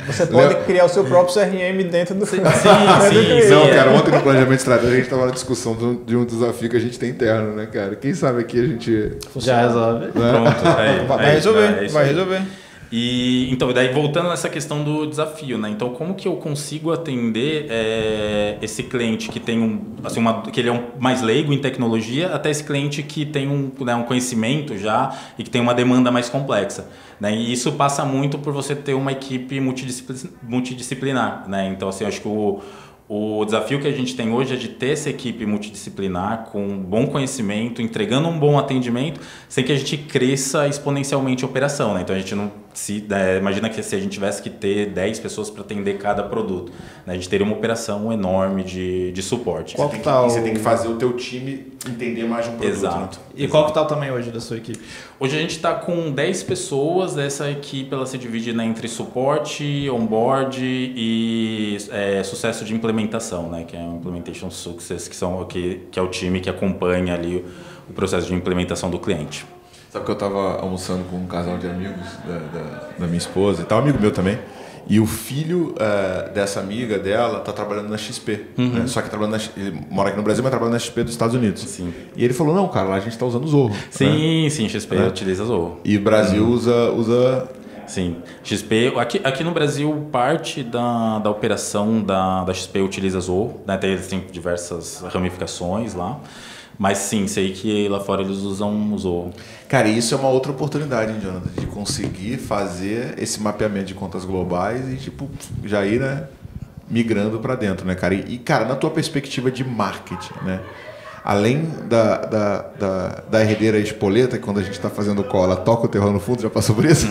Você pode criar o seu próprio CRM dentro do... Sim. Não, cara, ontem no planejamento estratégico a gente estava na discussão de um desafio que a gente tem interno, né, cara? Quem sabe aqui a gente... Já resolve. Né? Pronto, Vai resolver. E então, daí voltando nessa questão do desafio, né? Então, como que eu consigo atender esse cliente que tem que ele é mais leigo em tecnologia, até esse cliente que tem um conhecimento já e que tem uma demanda mais complexa, né? E isso passa muito por você ter uma equipe multidisciplinar, né? Então, assim, eu acho que o desafio que a gente tem hoje é de ter essa equipe multidisciplinar com bom conhecimento, entregando um bom atendimento, sem que a gente cresça exponencialmente a operação, né? Então a gente não imagina que se a gente tivesse que ter 10 pessoas para atender cada produto, né? A gente teria uma operação enorme de suporte. Você tem que fazer o teu time entender mais de um produto. Exato. Né? E qual que tá o tamanho hoje da sua equipe? Hoje a gente está com 10 pessoas. Essa equipe ela se divide, né, entre suporte, onboard e sucesso de implementação, né, que é o Implementation Success, que é o time que acompanha ali o processo de implementação do cliente. Sabe que eu estava almoçando com um casal de amigos da minha esposa e tal, amigo meu também. E o filho dessa amiga dela tá trabalhando na XP. Né? Só que ele mora aqui no Brasil, mas trabalha na XP dos Estados Unidos. Sim. E ele falou, não, cara, lá a gente tá usando Zorro. Sim, né? sim, XP utiliza Zorro. E o Brasil usa... Sim, XP, aqui no Brasil, parte da operação da XP utiliza Zorro, né? Eles têm diversas ramificações lá. Mas sim, sei que lá fora eles usam o Zorro. Cara, isso é uma outra oportunidade, hein, Jonathan, de conseguir fazer esse mapeamento de contas globais e, tipo, já ir, né, migrando para dentro, né, cara? E, cara, na tua perspectiva de marketing, né? Além da herdeira espoleta, que quando a gente está fazendo cola, toca o terror no fundo, já passou por isso?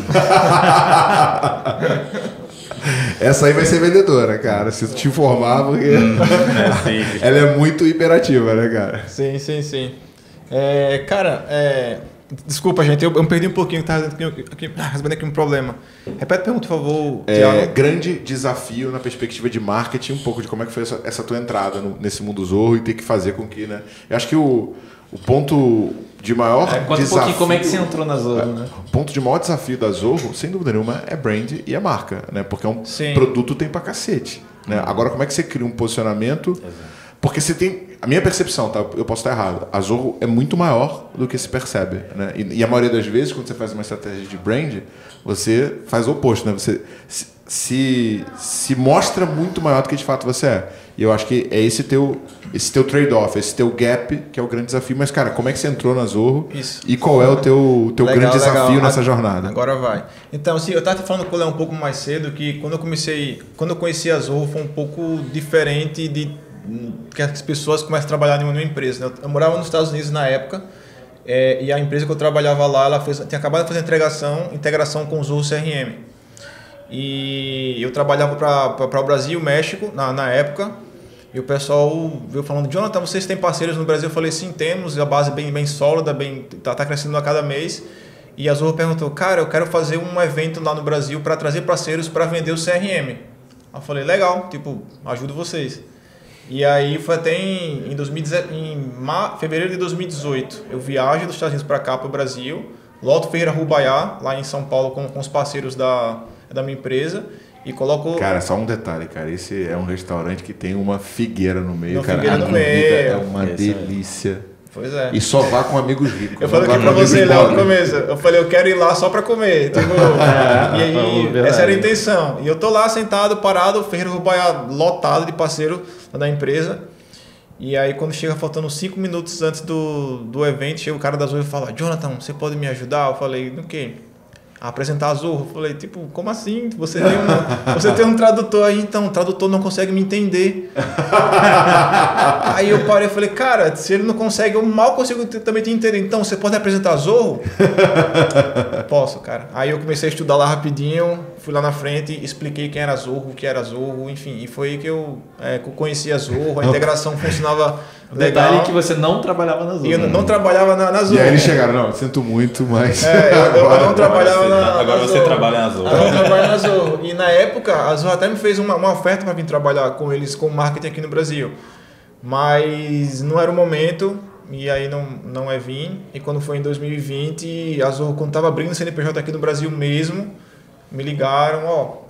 Essa aí vai ser vendedora, cara. Se tu te informar, porque ela é muito hiperativa, né, cara? Sim. Cara, desculpa, gente, eu me perdi um pouquinho, tá resolvendo aqui um problema. Repete a pergunta, por favor, Thiago. Grande desafio na perspectiva de marketing, um pouco de como é que foi essa tua entrada nesse mundo Zorro e ter que fazer com que, né? Eu acho que o ponto de maior conta desafio... um pouquinho como é que você entrou na Zorro, né? O ponto de maior desafio da Zorro, sem dúvida nenhuma, é brand e a marca, né? Porque é um produto tem pra cacete, né? Agora, como é que você cria um posicionamento... Exato. Porque você tem... A minha percepção, tá? Eu posso estar errado. A Zorro é muito maior do que se percebe, né? E a maioria das vezes, quando você faz uma estratégia de brand, você faz o oposto, né? Você se mostra muito maior do que de fato você é. E eu acho que é esse teu trade-off, esse teu gap, que é o grande desafio. Mas, cara, como é que você entrou na Zorro? Isso. E qual é o teu grande desafio nessa jornada? Agora vai. Então, assim, eu estava falando com o Léo um pouco mais cedo, que quando eu conheci a Zorro foi um pouco diferente que as pessoas começam a trabalhar em uma empresa, né? Eu morava nos Estados Unidos na época, e a empresa que eu trabalhava lá, ela tinha acabado de fazer integração com o Zorro CRM. E eu trabalhava para o Brasil e o México na época, e o pessoal veio falando, Jonathan, vocês têm parceiros no Brasil? Eu falei, sim, temos, a base bem sólida, tá crescendo a cada mês. E a Zorro perguntou, cara, eu quero fazer um evento lá no Brasil para trazer parceiros para vender o CRM. Eu falei, legal, tipo, ajudo vocês. E aí foi até em fevereiro de 2018. Eu viajo dos Estados Unidos para cá, para o Brasil. Loto Ferreira Rubaiá, lá em São Paulo, com os parceiros da minha empresa. E coloco... Cara, só um detalhe, cara. Esse é um restaurante que tem uma figueira no meio, cara. Figueira a comida é uma delícia. Pois é. E só vá com amigos ricos. Eu falei aqui pra você, Léo, no começo. Eu falei, eu quero ir lá só pra comer. Tipo, e aí, essa era a intenção. E eu tô lá sentado, parado, o Ferreira Rubaiá lotado de parceiro da empresa. E aí, quando chega faltando 5 minutos antes do evento, chega o cara da Zorro e fala, Jonathan, você pode me ajudar? Eu falei, no quê? A apresentar a Zorro. Eu falei, tipo, como assim? Você tem um tradutor aí, então o tradutor não consegue me entender. Aí eu parei e falei, cara, se ele não consegue, eu mal consigo também te entender. Então, você pode apresentar a Zorro? Posso, cara. Aí eu comecei a estudar lá rapidinho, fui lá na frente, expliquei quem era a Zorro, o que era a Zorro, enfim. E foi aí que eu conheci a Zorro, a integração funcionava legal. Detalhe que você não trabalhava na Zorro. E eu não trabalhava na Zorro. E aí eles chegaram, não, sinto muito, mas... eu não trabalhava Agora você trabalha na Zorro. Eu trabalho na Zorro. E na época, a Zorro até me fez uma oferta para vir trabalhar com eles, com marketing aqui no Brasil. Mas não era o momento, e aí não vim. E quando foi em 2020, a Zorro, quando estava abrindo o CNPJ aqui no Brasil mesmo, me ligaram,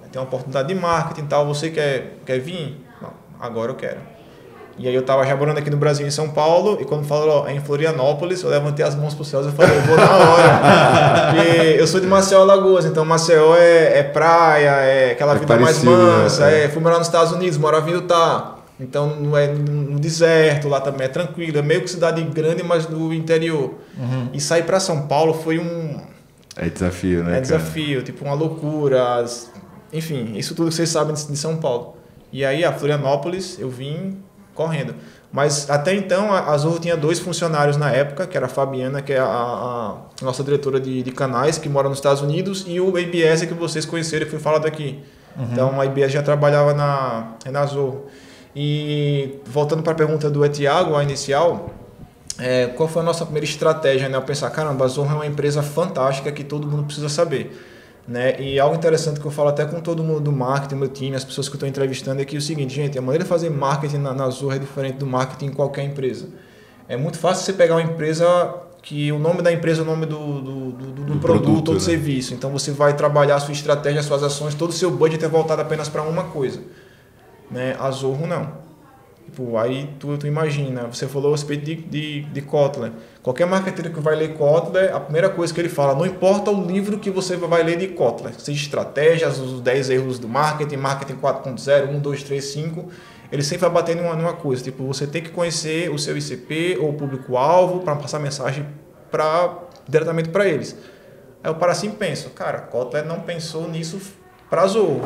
tem uma oportunidade de marketing e tal, você quer vir? Não, agora eu quero. E aí eu tava já morando aqui no Brasil, em São Paulo, e quando falou em Florianópolis, eu levantei as mãos pro céu e falei, eu vou na hora. Porque eu sou de Maceió, Alagoas, então Maceió é praia, é aquela vida parecido, mais mansa, fui morar nos Estados Unidos, morava em Utah, então não é no deserto, lá também é tranquilo, é meio que cidade grande, mas do interior. E sair para São Paulo foi É desafio, né? É desafio, tipo uma loucura, enfim, isso tudo que vocês sabem de São Paulo. E aí a Florianópolis eu vim correndo. Mas até então a Zorro tinha 2 funcionários na época, que era a Fabiana, que é a nossa diretora de canais, que mora nos Estados Unidos, e o ABS que vocês conheceram, que foi falado aqui. Então a ABS já trabalhava na Zorro. E voltando para a pergunta do Tiago, a inicial, qual foi a nossa primeira estratégia? Né? Eu pensar, caramba, a Zorro é uma empresa fantástica que todo mundo precisa saber. Né? E algo interessante que eu falo até com todo mundo do marketing, meu time, as pessoas que eu estou entrevistando, é que é o seguinte, gente, a maneira de fazer marketing na Zorro é diferente do marketing em qualquer empresa. É muito fácil você pegar uma empresa que o nome da empresa é o nome do produto ou do serviço. Então você vai trabalhar a sua estratégia, as suas ações, todo o seu budget é voltado apenas para uma coisa. Né? A Zorro não. Tipo, aí tu imagina, você falou a respeito de Kotler. Qualquer marketeiro que vai ler Kotler, a primeira coisa que ele fala, não importa o livro que você vai ler de Kotler, seja estratégias, os 10 erros do marketing 4.0, 1, 2, 3, 5, ele sempre vai bater numa coisa, tipo, você tem que conhecer o seu ICP ou o público-alvo para passar mensagem diretamente para eles. Aí eu paro assim e penso, cara, Kotler não pensou nisso para a Zorro.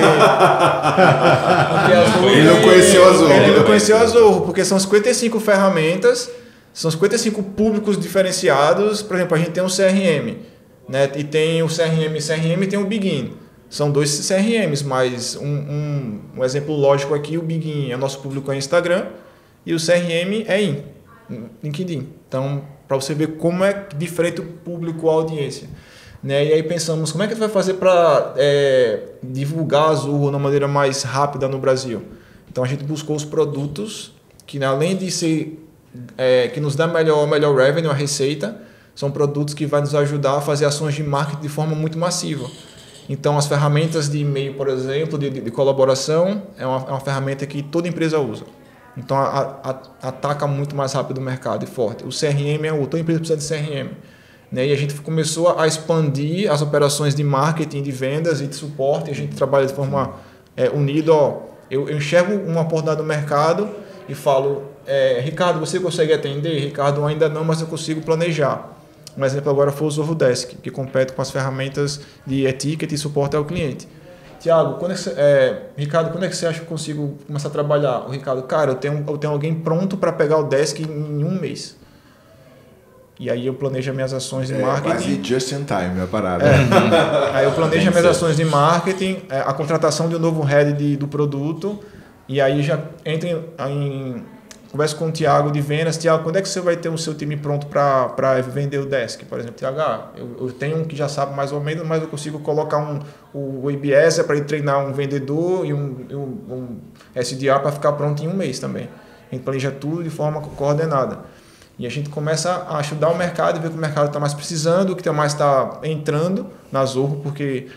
Ele não conheceu a Zorro. Ele não conheceu a Zorro, porque são 55 ferramentas, são 55 públicos diferenciados. Por exemplo, a gente tem um CRM, né? E tem o CRM e tem o Begin. São 2 CRMs, mas um exemplo lógico aqui, o Begin é o nosso público é Instagram e o CRM é LinkedIn. Então, para você ver como é diferente o público, a audiência. Né? E aí pensamos, como é que a gente vai fazer para divulgar a Zorro de uma maneira mais rápida no Brasil? Então a gente buscou os produtos que, além de ser que nos dá melhor revenue, a receita, são produtos que vão nos ajudar a fazer ações de marketing de forma muito massiva. Então as ferramentas de e-mail, por exemplo, de colaboração, é uma ferramenta que toda empresa usa. Então ataca muito mais rápido o mercado e forte. O CRM é outro, toda empresa precisa de CRM. Né? E a gente começou a expandir as operações de marketing, de vendas e de suporte. A gente trabalha de forma unida. Eu enxergo uma oportunidade no mercado e falo, Ricardo, você consegue atender? Ricardo, ainda não, mas eu consigo planejar. Um exemplo agora foi o Zorro Desk, que compete com as ferramentas de etiqueta e suporte ao cliente. Tiago, Ricardo, quando é que você acha que eu consigo começar a trabalhar? O Ricardo, cara, eu tenho alguém pronto para pegar o Desk em 1 mês. E aí eu planejo minhas ações de marketing. Quase just in time, a parada. Aí eu planejo minhas ações de marketing, a contratação de um novo head do produto, e aí já entro converso com o Tiago de vendas. Tiago, quando é que você vai ter o seu time pronto para vender o Desk? Por exemplo, Tiago, eu tenho um que já sabe mais ou menos, mas eu consigo colocar o ABS para ele treinar um vendedor e um SDR para ficar pronto em 1 mês também. A gente planeja tudo de forma coordenada. E a gente começa a estudar o mercado e ver que o mercado está mais precisando, o que mais está entrando na Zorro, porque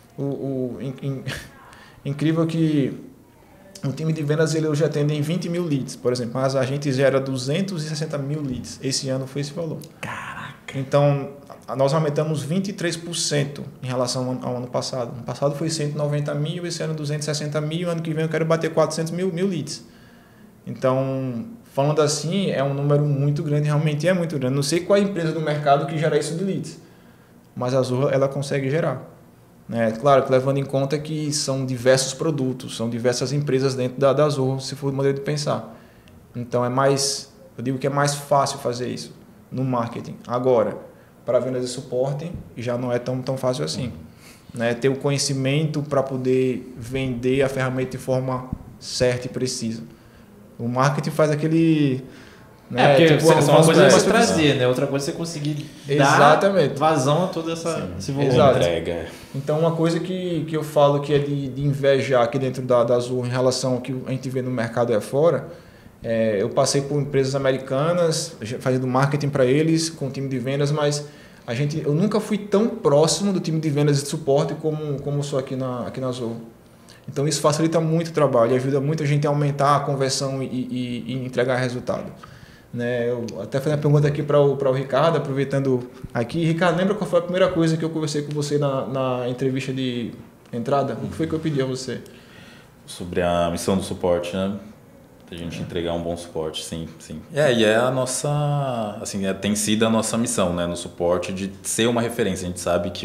incrível que o time de vendas ele hoje atende em 20 mil leads, por exemplo, mas a gente gera 260 mil leads. Esse ano foi esse valor. Caraca! Então, nós aumentamos 23% em relação ao ano passado. No passado foi 190 mil, esse ano 260 mil, ano que vem eu quero bater 400 mil leads. Então, falando assim, é um número muito grande, realmente é muito grande. Não sei qual é a empresa do mercado que gera isso de leads, mas a Zorro ela consegue gerar. Né? Claro que levando em conta que são diversos produtos, são diversas empresas dentro da Zorro, se for o modelo de pensar. Então eu digo que é mais fácil fazer isso no marketing. Agora, para vendas e suporte, já não é tão fácil assim. Né? Ter o conhecimento para poder vender a ferramenta de forma certa e precisa. O marketing faz aquele... Né, porque tipo, uma coisa é você trazer, né? Outra coisa é você conseguir dar vazão a toda esse volume. Entrega. Então, uma coisa que eu falo que é de invejar aqui dentro da Zorro em relação ao que a gente vê no mercado fora, eu passei por empresas americanas, fazendo marketing para eles, com um time de vendas, mas eu nunca fui tão próximo do time de vendas e de suporte como sou aqui na Zorro. Então isso facilita muito o trabalho e ajuda muito a gente a aumentar a conversão e entregar resultado. Né? Eu até fiz uma pergunta aqui para o Ricardo, aproveitando aqui. Ricardo, lembra qual foi a primeira coisa que eu conversei com você na entrevista de entrada? O que foi que eu pedi a você? Sobre a missão do suporte, né? A gente entregar um bom suporte, sim. E é a nossa, assim, tem sido a nossa missão, né, no suporte, de ser uma referência. A gente sabe que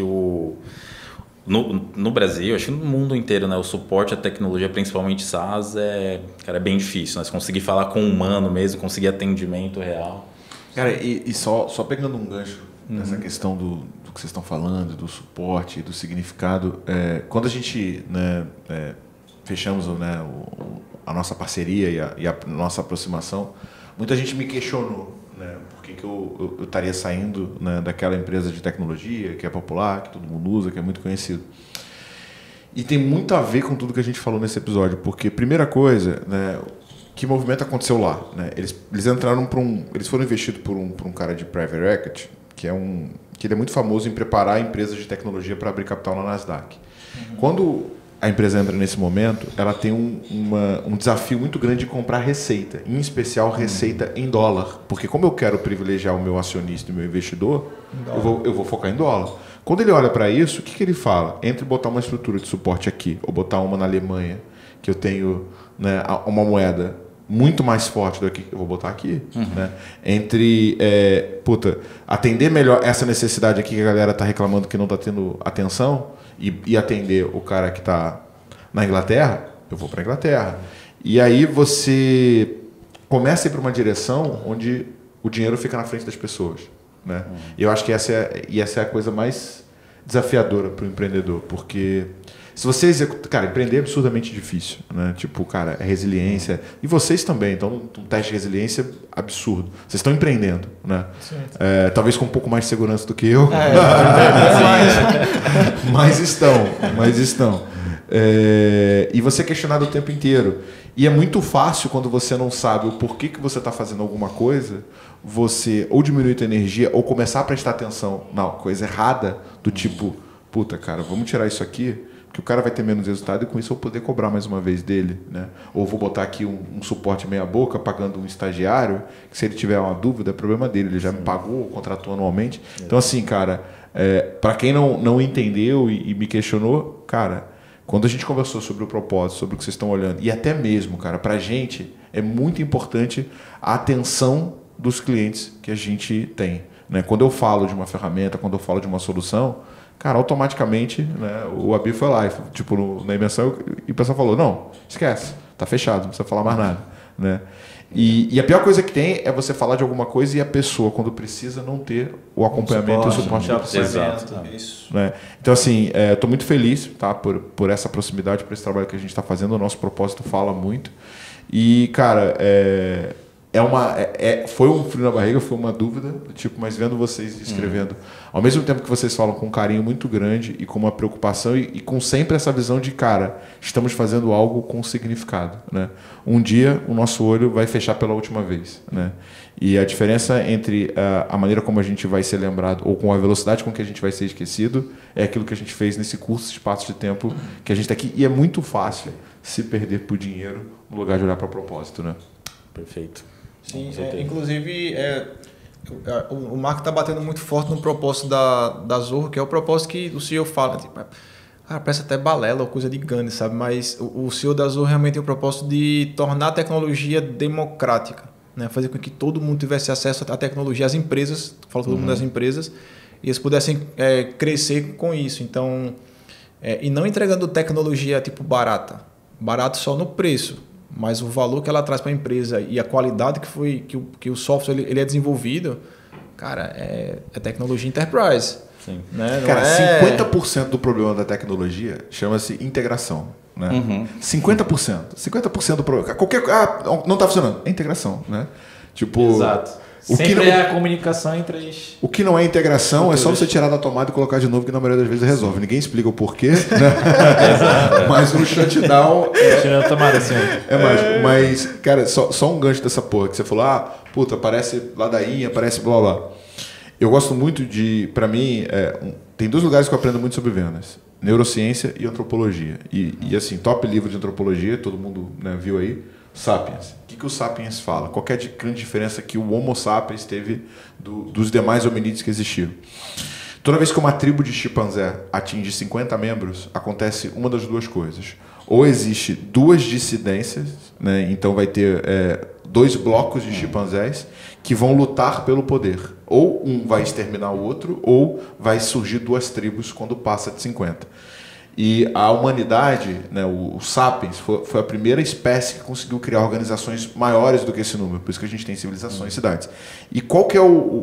no Brasil, acho que no mundo inteiro, né, o suporte à tecnologia, principalmente SaaS, é bem difícil, né? Você conseguir falar com um humano mesmo, conseguir atendimento real. Cara, e só pegando um gancho nessa questão do que vocês estão falando, do suporte, do significado, quando a gente, né, fechamos, né, a nossa parceria e a nossa aproximação, muita gente me questionou, né, por que eu estaria saindo, né, daquela empresa de tecnologia que é popular, que todo mundo usa, que é muito conhecido. E tem muito a ver com tudo que a gente falou nesse episódio, porque, primeira coisa, né, que movimento aconteceu lá? Né? Eles entraram eles foram investidos por um cara de private equity, que ele é muito famoso em preparar empresas de tecnologia para abrir capital na Nasdaq. Quando a empresa entra nesse momento, ela tem um desafio muito grande de comprar receita, em especial receita em dólar, porque como eu quero privilegiar o meu acionista e o meu investidor, eu vou focar em dólar. Quando ele olha para isso, o que ele fala? Entre botar uma estrutura de suporte aqui, ou botar uma na Alemanha, que eu tenho, né, uma moeda muito mais forte do que eu vou botar aqui, né? Entre atender melhor essa necessidade aqui que a galera está reclamando que não está tendo atenção, e atender o cara que está na Inglaterra, eu vou para a Inglaterra. E aí você começa a ir para uma direção onde o dinheiro fica na frente das pessoas, né? E eu acho que essa é a coisa mais desafiadora para o empreendedor, porque se você executa... Cara, empreender é absurdamente difícil, né? Tipo, cara, é resiliência. E vocês também, então, um teste de resiliência absurdo. Vocês estão empreendendo, né? Talvez com um pouco mais de segurança do que eu. Mas estão. E você é questionado o tempo inteiro. E é muito fácil quando você não sabe o porquê que você está fazendo alguma coisa, você ou diminuir a tua energia ou começar a prestar atenção na coisa errada, do tipo, puta, cara, vamos tirar isso aqui, que o cara vai ter menos resultado e com isso eu vou poder cobrar mais uma vez dele, né? Ou vou botar aqui um suporte meia boca pagando um estagiário, que se ele tiver uma dúvida é problema dele, ele já me pagou, contratou anualmente. Então assim, cara, para quem não entendeu e me questionou, cara, quando a gente conversou sobre o propósito, sobre o que vocês estão olhando, e até mesmo, cara, pra gente é muito importante a atenção dos clientes que a gente tem, né? Quando eu falo de uma ferramenta, quando eu falo de uma solução, cara, automaticamente, né, o Abi foi lá, tipo, na imersão, e o pessoal falou, não, esquece, tá fechado, não precisa falar mais nada, né? E a pior coisa que tem é você falar de alguma coisa e a pessoa, quando precisa, não ter o acompanhamento e o suporte que precisa. Exato. Isso. Né? Então, assim, estou muito feliz, tá, por essa proximidade, por esse trabalho que a gente está fazendo, o nosso propósito fala muito. E, cara, foi um frio na barriga, foi uma dúvida, tipo, mas vendo vocês escrevendo, ao mesmo tempo que vocês falam com um carinho muito grande e com uma preocupação e com sempre essa visão de, cara, estamos fazendo algo com significado, né? Um dia o nosso olho vai fechar pela última vez, né? E a diferença entre a maneira como a gente vai ser lembrado ou com a velocidade com que a gente vai ser esquecido é aquilo que a gente fez nesse curto espaço de tempo que a gente está aqui. E é muito fácil se perder por dinheiro no lugar de olhar para o propósito, né? Perfeito. Sim, inclusive o Marco está batendo muito forte no propósito da Zorro, que é o propósito que o CEO fala, tipo, cara, parece até balela ou coisa de Gandhi, sabe? Mas o CEO da Zorro realmente tem o propósito de tornar a tecnologia democrática, né? Fazer com que todo mundo tivesse acesso à tecnologia, as empresas, falo todo mundo das empresas, e eles pudessem crescer com isso. Então, e não entregando tecnologia tipo barato só no preço, mas o valor que ela traz para a empresa e a qualidade que o software ele é desenvolvido, cara, é tecnologia enterprise. Sim. Né? Cara, 50% do problema da tecnologia chama-se integração. Né? 50% do problema. Não está funcionando. É integração. Né? Tipo, exato. Sempre é a comunicação entre as... O que não é integração é só você tirar da tomada e colocar de novo, que na maioria das vezes resolve. Ninguém explica o porquê, né? Mas o shutdown tirando a tomada, assim. É mágico. Mas, cara, só um gancho dessa porra que você falou, puta, parece ladainha, parece blá blá. Eu gosto muito de, para mim, tem 2 lugares que eu aprendo muito sobre vendas: neurociência e antropologia. E assim, top livro de antropologia, todo mundo, né, viu aí, Sapiens. O que o Sapiens fala? Qual que é a grande diferença que o Homo sapiens teve dos demais hominídeos que existiram? Toda vez que uma tribo de chimpanzé atinge 50 membros, acontece uma das 2 coisas. Ou existe 2 dissidências, né? Então vai ter 2 blocos de chimpanzés que vão lutar pelo poder. Ou um vai exterminar o outro, ou vai surgir 2 tribos quando passa de 50. E a humanidade, né, o Sapiens, foi a primeira espécie que conseguiu criar organizações maiores do que esse número. Por isso que a gente tem civilizações e cidades. E qual que é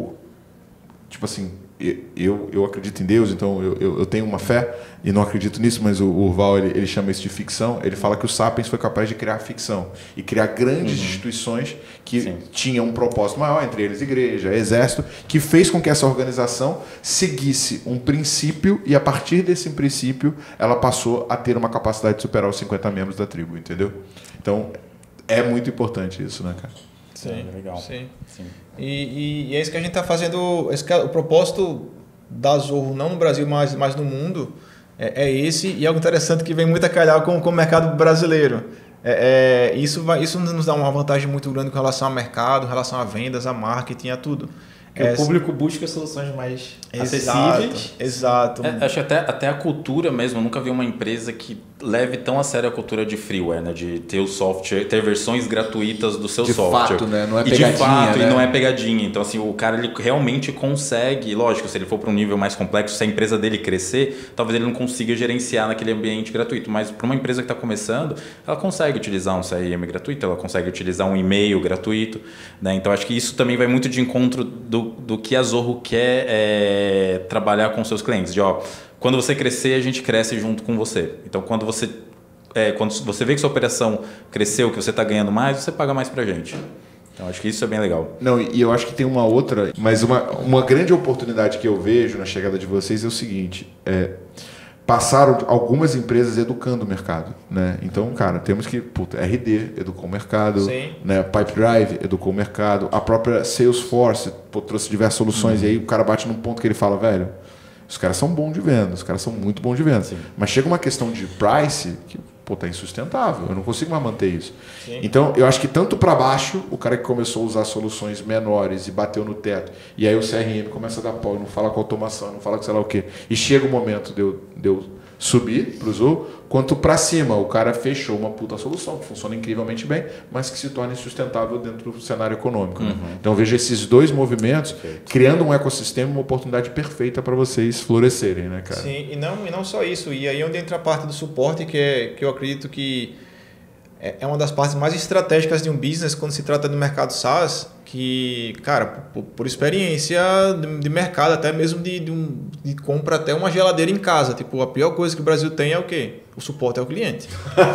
tipo assim, eu acredito em Deus, então eu tenho uma fé e não acredito nisso, mas o Urval ele chama isso de ficção. Ele fala que o Sapiens foi capaz de criar ficção e criar grandes instituições que tinham um propósito maior, entre eles igreja, exército, que fez com que essa organização seguisse um princípio e a partir desse princípio ela passou a ter uma capacidade de superar os 50 membros da tribo, entendeu? Então é muito importante isso, né, cara? Sim, legal. Sim. E é isso que a gente está fazendo. O propósito da Zorro, não no Brasil, mas no mundo, é esse. E algo interessante que vem muito a calhar com o mercado brasileiro. Isso nos dá uma vantagem muito grande com relação ao mercado, com relação a vendas, a marketing, a tudo. O público busca soluções mais acessíveis. Exato. Acho que até a cultura mesmo, eu nunca vi uma empresa que leve tão a sério a cultura de freeware, né? De ter o software, ter versões gratuitas do seu software. De fato, né? Não é e pegadinha, de fato, né? E não é pegadinha. Então, assim, o cara ele realmente consegue, lógico, se ele for para um nível mais complexo, se a empresa dele crescer, talvez ele não consiga gerenciar naquele ambiente gratuito. Mas para uma empresa que está começando, ela consegue utilizar um CRM gratuito, ela consegue utilizar um e-mail gratuito, né? Então, acho que isso também vai muito de encontro do que a Zorro quer trabalhar com seus clientes. De, quando você crescer, a gente cresce junto com você. Então, quando você vê que sua operação cresceu, que você está ganhando mais, você paga mais para a gente. Então, acho que isso é bem legal. Não, e eu acho que tem uma outra, mas uma grande oportunidade que eu vejo na chegada de vocês é o seguinte: passaram algumas empresas educando o mercado, né? Então, cara, temos que... RD educou o mercado, né? Pipedrive educou o mercado, a própria Salesforce trouxe diversas soluções, e aí o cara bate num ponto que ele fala, velho, os caras são bons de venda, os caras são muito bons de venda. Mas chega uma questão de price que, tá insustentável, eu não consigo mais manter isso. Então, eu acho que tanto para baixo, o cara que começou a usar soluções menores e bateu no teto, e aí o CRM começa a dar pau, não fala com automação, não fala com sei lá o quê, e chega o momento de eu subir para o Zorro, quanto para cima, o cara fechou uma puta solução que funciona incrivelmente bem, mas que se torna insustentável dentro do cenário econômico. Né? Então, eu vejo esses 2 movimentos criando um ecossistema, uma oportunidade perfeita para vocês florescerem, né, cara? Sim, e não só isso. E aí onde entra a parte do suporte, que eu acredito que é uma das partes mais estratégicas de um business quando se trata do mercado SaaS, que, cara, por experiência de mercado, até mesmo de compra, até uma geladeira em casa. Tipo, a pior coisa que o Brasil tem é o quê? O suporte ao cliente.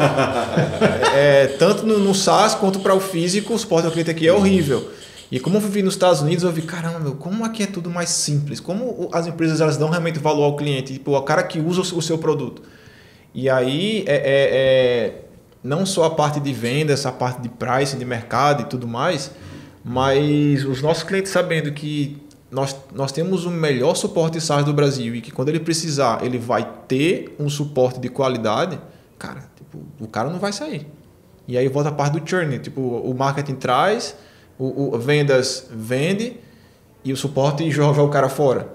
Tanto no SaaS quanto para o físico, o suporte ao cliente aqui é horrível. E como eu vivi nos Estados Unidos, eu vi, caramba, como aqui é tudo mais simples. Como as empresas elas dão realmente valor ao cliente, tipo, o cara que usa o seu produto. E aí, não só a parte de venda, essa parte de price, de mercado e tudo mais, mas os nossos clientes sabendo que nós temos o melhor suporte SaaS do Brasil e que quando ele precisar, ele vai ter um suporte de qualidade, cara, tipo, o cara não vai sair. E aí volta a parte do churn, tipo, o marketing traz, o vendas vende e o suporte joga o cara fora.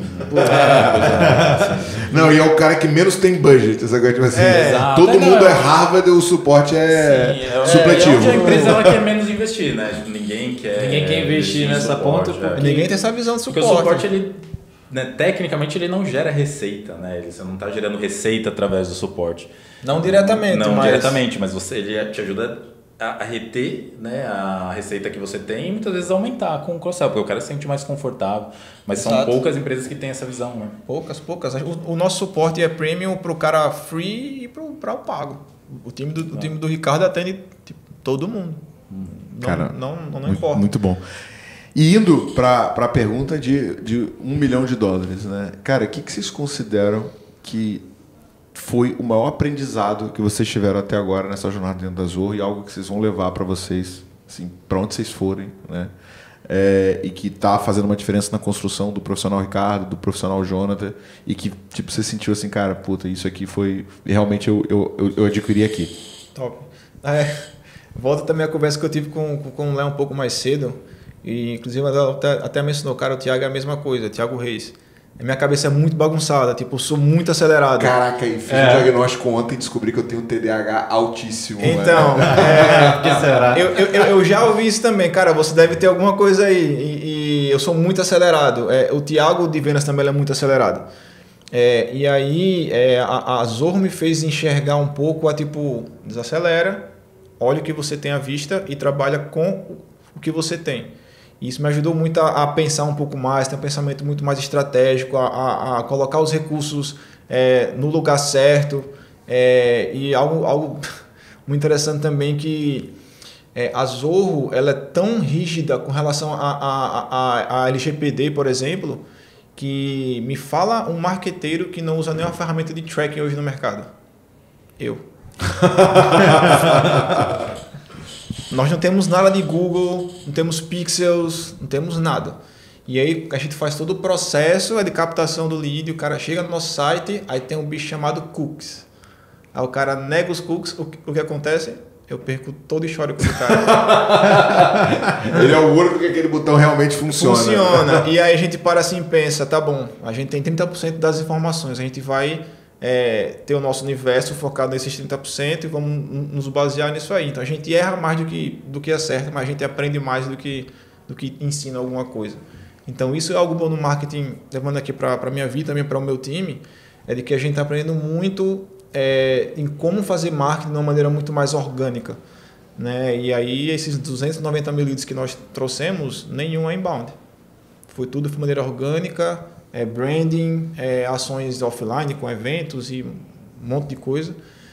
Não, e é o cara que menos tem budget. Tipo assim, todo mundo é Harvard, o suporte supletivo. A empresa ela quer menos investir, né? Ninguém quer investir nessa ponta. Ninguém tem essa visão de suporte. Porque o suporte, ele, né, tecnicamente, ele não gera receita, né? Você não está gerando receita através do suporte. Não diretamente, mas ele te ajuda a reter, né, a receita que você tem e muitas vezes aumentar com o cross-sell, porque o cara se sente mais confortável. Mas são poucas empresas que têm essa visão, né? Poucas. O nosso suporte é premium para o cara free e para o pago. O time do Ricardo atende tipo, todo mundo. Cara, não importa. Muito bom. E indo para a pergunta de $1 milhão, né? Cara, o que vocês consideram que foi o maior aprendizado que vocês tiveram até agora nessa jornada dentro da Zorro e algo que vocês vão levar para vocês, assim, para onde vocês forem, né? e que tá fazendo uma diferença na construção do profissional Ricardo, do profissional Jonathan, e que tipo, você sentiu assim, cara, puta, isso aqui foi... Realmente eu adquiri aqui. Top. Volta também a conversa que eu tive com o Léo um pouco mais cedo, e inclusive até mencionou, cara, o Thiago é a mesma coisa, Thiago Reis. A minha cabeça é muito bagunçada, tipo, eu sou muito acelerado. Caraca, e fiz um diagnóstico ontem e descobri que eu tenho um TDAH altíssimo. Então, que será? Eu já ouvi isso também, cara, você deve ter alguma coisa aí, e eu sou muito acelerado. O Thiago de vendas também é muito acelerado. E aí a Zorro me fez enxergar um pouco tipo, desacelera, olha o que você tem à vista e trabalha com o que você tem. Isso me ajudou muito a pensar um pouco mais, ter um pensamento muito mais estratégico, a colocar os recursos no lugar certo. E algo muito interessante também que a Zorro ela é tão rígida com relação a LGPD, por exemplo, que me fala um marqueteiro que não usa nenhuma ferramenta de tracking hoje no mercado. Eu. Nós não temos nada de Google, não temos pixels, não temos nada. E aí a gente faz todo o processo de captação do lead, o cara chega no nosso site, aí tem um bicho chamado cookies. Aí o cara nega os cookies, o que acontece? Eu perco todo o histórico do cara. Ele é o único que aquele botão realmente funciona. Funciona. E aí a gente para assim e pensa, tá bom, a gente tem 30% das informações, a gente vai ter o nosso universo focado nesses 30% e vamos nos basear nisso aí. Então a gente erra mais do que acerta, mas a gente aprende mais do que ensina alguma coisa. Então isso é algo bom no marketing, levando aqui para a minha vida, também para o meu time, de que a gente está aprendendo muito em como fazer marketing de uma maneira muito mais orgânica. Né? E aí esses 290 mil leads que nós trouxemos, nenhum é inbound. Foi tudo de maneira orgânica, branding, ações offline com eventos e um monte de coisa.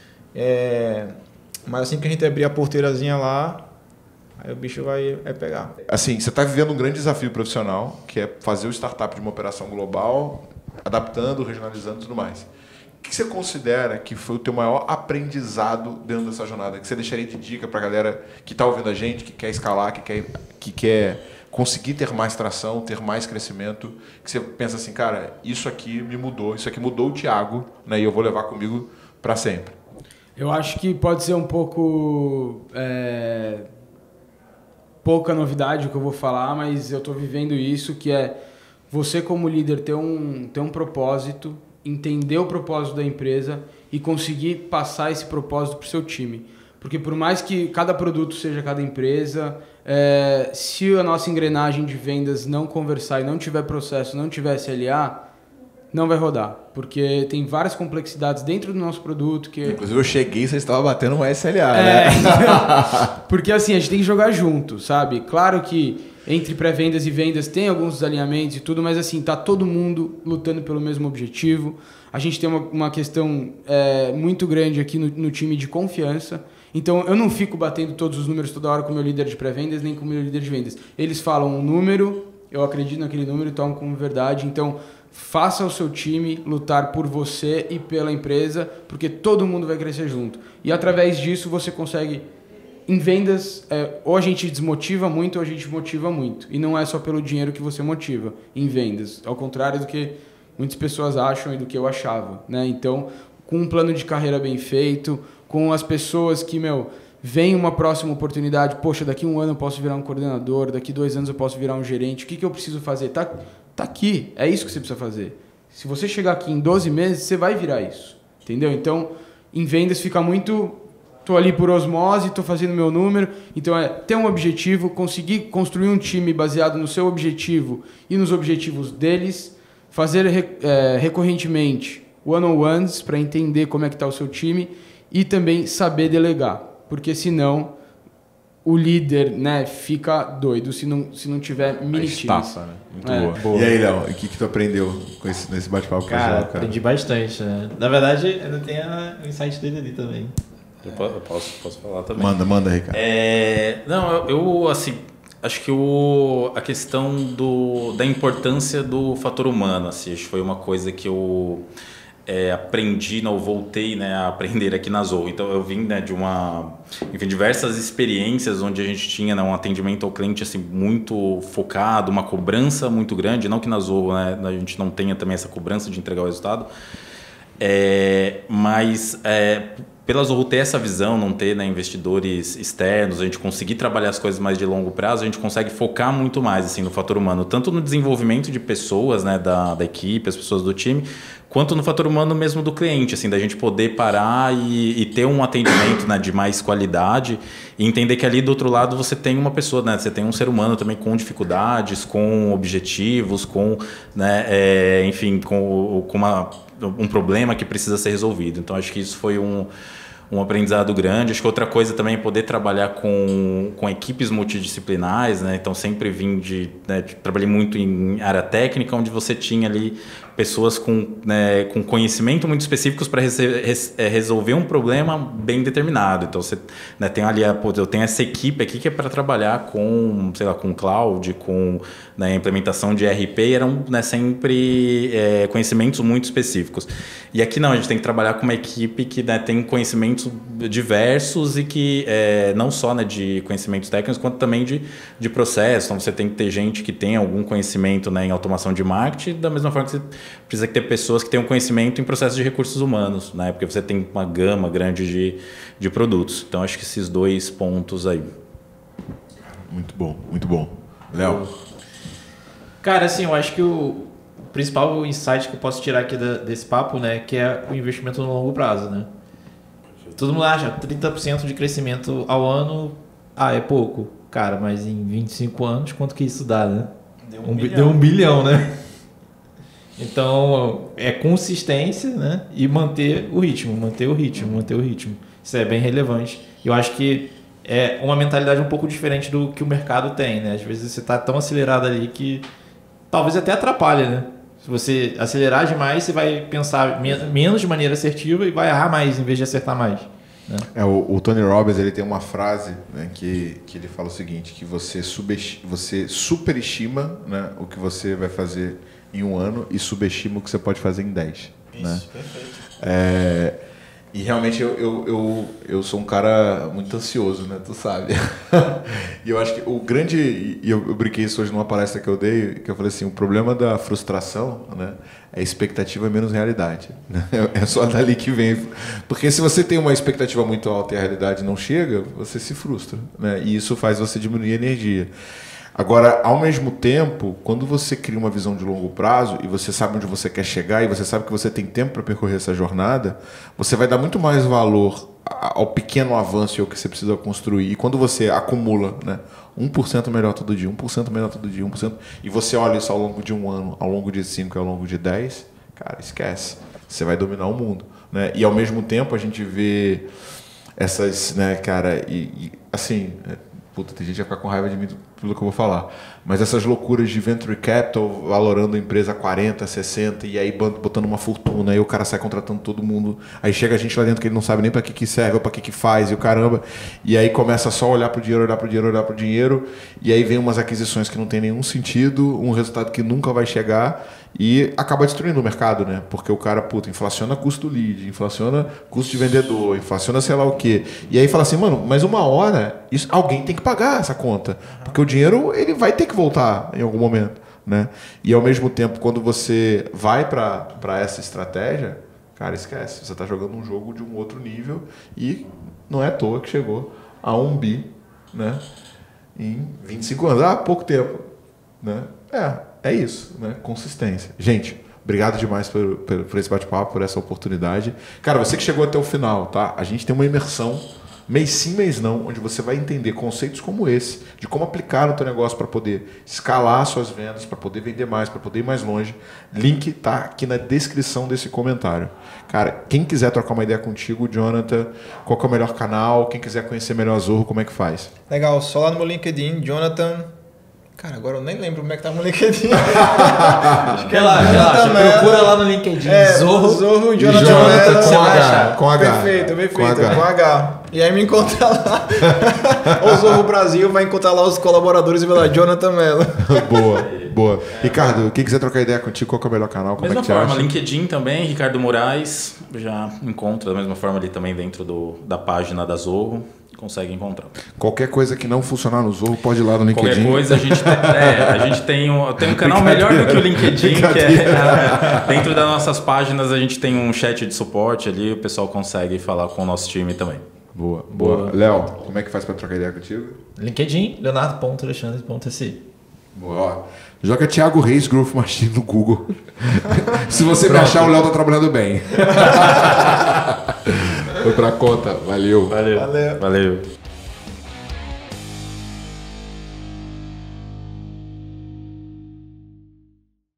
Mas assim que a gente abrir a porteirazinha lá, aí o bicho vai pegar. Assim, você está vivendo um grande desafio profissional, que é fazer o startup de uma operação global, adaptando, regionalizando e tudo mais. O que você considera que foi o teu maior aprendizado dentro dessa jornada? Que você deixaria de dica para a galera que está ouvindo a gente, que quer escalar, que quer conseguir ter mais tração, ter mais crescimento, que você pensa assim, cara, isso aqui me mudou, isso aqui mudou o Thiago, né, e eu vou levar comigo para sempre. Eu acho que pode ser um pouco pouca novidade o que eu vou falar, mas eu estou vivendo isso, que é você como líder ter um propósito, entender o propósito da empresa e conseguir passar esse propósito para o seu time. Porque por mais que cada produto seja cada empresa, se a nossa engrenagem de vendas não conversar e não tiver processo, não tiver SLA, não vai rodar. Porque tem várias complexidades dentro do nosso produto. Inclusive eu cheguei e você estava batendo um SLA, né? Porque assim, a gente tem que jogar junto, sabe? Claro que entre pré-vendas e vendas tem alguns desalinhamentos e tudo, mas assim, tá todo mundo lutando pelo mesmo objetivo. A gente tem uma questão muito grande aqui no time de confiança. Então, eu não fico batendo todos os números toda hora com o meu líder de pré-vendas, nem com o meu líder de vendas. Eles falam um número, eu acredito naquele número e tomam como verdade. Então, faça o seu time lutar por você e pela empresa, porque todo mundo vai crescer junto. E através disso, você consegue... Em vendas, ou a gente desmotiva muito, ou a gente motiva muito. E não é só pelo dinheiro que você motiva em vendas. Ao contrário do que muitas pessoas acham e do que eu achava. Né? Então, com um plano de carreira bem feito, com as pessoas que, vem uma próxima oportunidade, poxa, daqui 1 ano eu posso virar um coordenador, daqui 2 anos eu posso virar um gerente, o que eu preciso fazer? Tá aqui, é isso que você precisa fazer. Se você chegar aqui em 12 meses, você vai virar isso, entendeu? Então, em vendas fica muito, tô ali por osmose, tô fazendo meu número, então ter um objetivo, conseguir construir um time baseado no seu objetivo e nos objetivos deles, fazer recorrentemente one-on-ones para entender como é que está o seu time e também saber delegar, porque senão o líder, né, fica doido se não tiver mini times. Né? Muito boa. E aí, Léo, o que tu aprendeu nesse bate-papo com o João? Aprendi bastante, né? Na verdade, ainda tem o insight dele ali também. Eu posso falar também. Manda, Ricardo. Não, eu assim, acho que a questão da importância do fator humano, assim, acho que foi uma coisa que eu aprendi, não, voltei, né, a aprender aqui na Zorro. Então eu vim, né, de diversas experiências onde a gente tinha, né, um atendimento ao cliente assim, muito focado, uma cobrança muito grande, não que na Zorro, né, a gente não tenha também essa cobrança de entregar o resultado, mas pela Zorro ter essa visão, não ter, né, investidores externos, a gente conseguir trabalhar as coisas mais de longo prazo, a gente consegue focar muito mais assim, no fator humano, tanto no desenvolvimento de pessoas, né, da equipe, as pessoas do time, quanto no fator humano mesmo do cliente, assim, da gente poder parar e ter um atendimento, né, de mais qualidade e entender que ali do outro lado você tem uma pessoa, né, você tem um ser humano também com dificuldades, com objetivos, com, né, enfim, com um problema que precisa ser resolvido. Então acho que isso foi um aprendizado grande. Acho que outra coisa também é poder trabalhar com equipes multidisciplinares, né? Então sempre vim trabalhei muito em área técnica, onde você tinha ali pessoas com conhecimento muito específicos para resolver um problema bem determinado. Então você, né, tem ali eu tenho essa equipe aqui que é para trabalhar com, sei lá, com cloud, com, né, implementação de ERP, eram, né, sempre conhecimentos muito específicos. E aqui não, a gente tem que trabalhar com uma equipe que, né, tem conhecimentos diversos e que não só, né, de conhecimentos técnicos, quanto também de processo. Então você tem que ter gente que tem algum conhecimento, né, em automação de marketing, da mesma forma que você precisa ter pessoas que tenham conhecimento em processos de recursos humanos, né, porque você tem uma gama grande de produtos. Então acho que esses 2 pontos aí. Muito bom, muito bom. Léo? Cara, assim, eu acho que o principal insight que eu posso tirar aqui desse papo, né, que é o investimento no longo prazo, né? Todo mundo acha 30% de crescimento ao ano, é pouco. Cara, mas em 25 anos, quanto que isso dá, né? Deu 1 bilhão, né? Então, é consistência, né? E manter o ritmo. Isso é bem relevante. Eu acho que é uma mentalidade um pouco diferente do que o mercado tem, né? Às vezes você está tão acelerado ali que talvez até atrapalhe, né? Se você acelerar demais, você vai pensar menos de maneira assertiva e vai errar mais em vez de acertar mais. Né? O Tony Robbins, ele tem uma frase, né, que ele fala o seguinte, que você superestima, né, o que você vai fazer em 1 ano e subestima o que você pode fazer em 10. Isso, né? Perfeito. E realmente eu sou um cara muito ansioso, né? Tu sabe. E eu acho que o grande... E eu brinquei isso hoje numa palestra que eu dei, que eu falei assim, o problema da frustração, né, é expectativa menos realidade. Né? É só dali que vem. Porque se você tem uma expectativa muito alta e a realidade não chega, você se frustra. Né? E isso faz você diminuir a energia. Agora, ao mesmo tempo, quando você cria uma visão de longo prazo e você sabe onde você quer chegar e você sabe que você tem tempo para percorrer essa jornada, você vai dar muito mais valor ao pequeno avanço e ao que você precisa construir. E quando você acumula, né, 1% melhor todo dia, 1% melhor todo dia, 1%, e você olha isso ao longo de 1 ano, ao longo de 5, ao longo de 10, cara, esquece. Você vai dominar o mundo. Né? E ao mesmo tempo a gente vê essas, né, cara, assim... Puta, tem gente que vai ficar com raiva de mim pelo que eu vou falar. Mas essas loucuras de venture capital, valorando a empresa a 40, 60, e aí botando uma fortuna, aí o cara sai contratando todo mundo. Aí chega a gente lá dentro que ele não sabe nem para que serve ou para que faz, e o caramba. E aí começa só a olhar pro dinheiro, olhar pro dinheiro, olhar pro dinheiro. E aí vem umas aquisições que não tem nenhum sentido, um resultado que nunca vai chegar. E acaba destruindo o mercado, né? Porque o cara, puta, inflaciona custo do lead, inflaciona custo de vendedor, inflaciona sei lá o quê. E aí fala assim, mano, mas uma hora alguém tem que pagar essa conta. Porque o dinheiro, ele vai ter que voltar em algum momento, né? E ao mesmo tempo, quando você vai para essa estratégia, cara, esquece. Você tá jogando um jogo de um outro nível e não é à toa que chegou a 1 bi, né? Em 25 anos. Pouco tempo, né? É isso, né? Consistência. Gente, obrigado demais por esse bate-papo, por essa oportunidade. Cara, você que chegou até o final, tá? A gente tem uma imersão, mês sim, mês não, onde você vai entender conceitos como esse, de como aplicar no teu negócio para poder escalar suas vendas, para poder vender mais, para poder ir mais longe. Link tá aqui na descrição desse comentário. Cara, quem quiser trocar uma ideia contigo, Jonathan, qual que é o melhor canal? Quem quiser conhecer melhor a Zorro, como é que faz? Legal, só lá no meu LinkedIn, Jonathan Cara, agora eu nem lembro como é que tá no LinkedIn. Relaxa, procura lá no LinkedIn. Zorro Jonathan Jonathan Mello. com H. Com H. Perfeito, Com H. com H. E aí me encontra lá. O Zorro Brasil vai encontrar lá os colaboradores e vai lá, Jonathan Mello. Boa. Ricardo, quem quiser trocar ideia contigo, qual que é o melhor canal? Como Mesma é que te forma, acha? LinkedIn também, Ricardo Moraes, já encontra da mesma forma ali também dentro da página da Zorro, consegue encontrar. Qualquer coisa que não funcionar no Zorro, pode ir lá no LinkedIn. Qualquer coisa, a gente tem um canal melhor do que o LinkedIn, que é dentro das nossas páginas a gente tem um chat de suporte ali, o pessoal consegue falar com o nosso time também. Boa. Léo, como é que faz pra trocar ideia contigo? LinkedIn, leonardo.alexandre.se. Boa. Ó, joga Thiago Reis Growth Machine no Google. Se você me achar, o Léo tá trabalhando bem. Foi pra conta. Valeu. Valeu.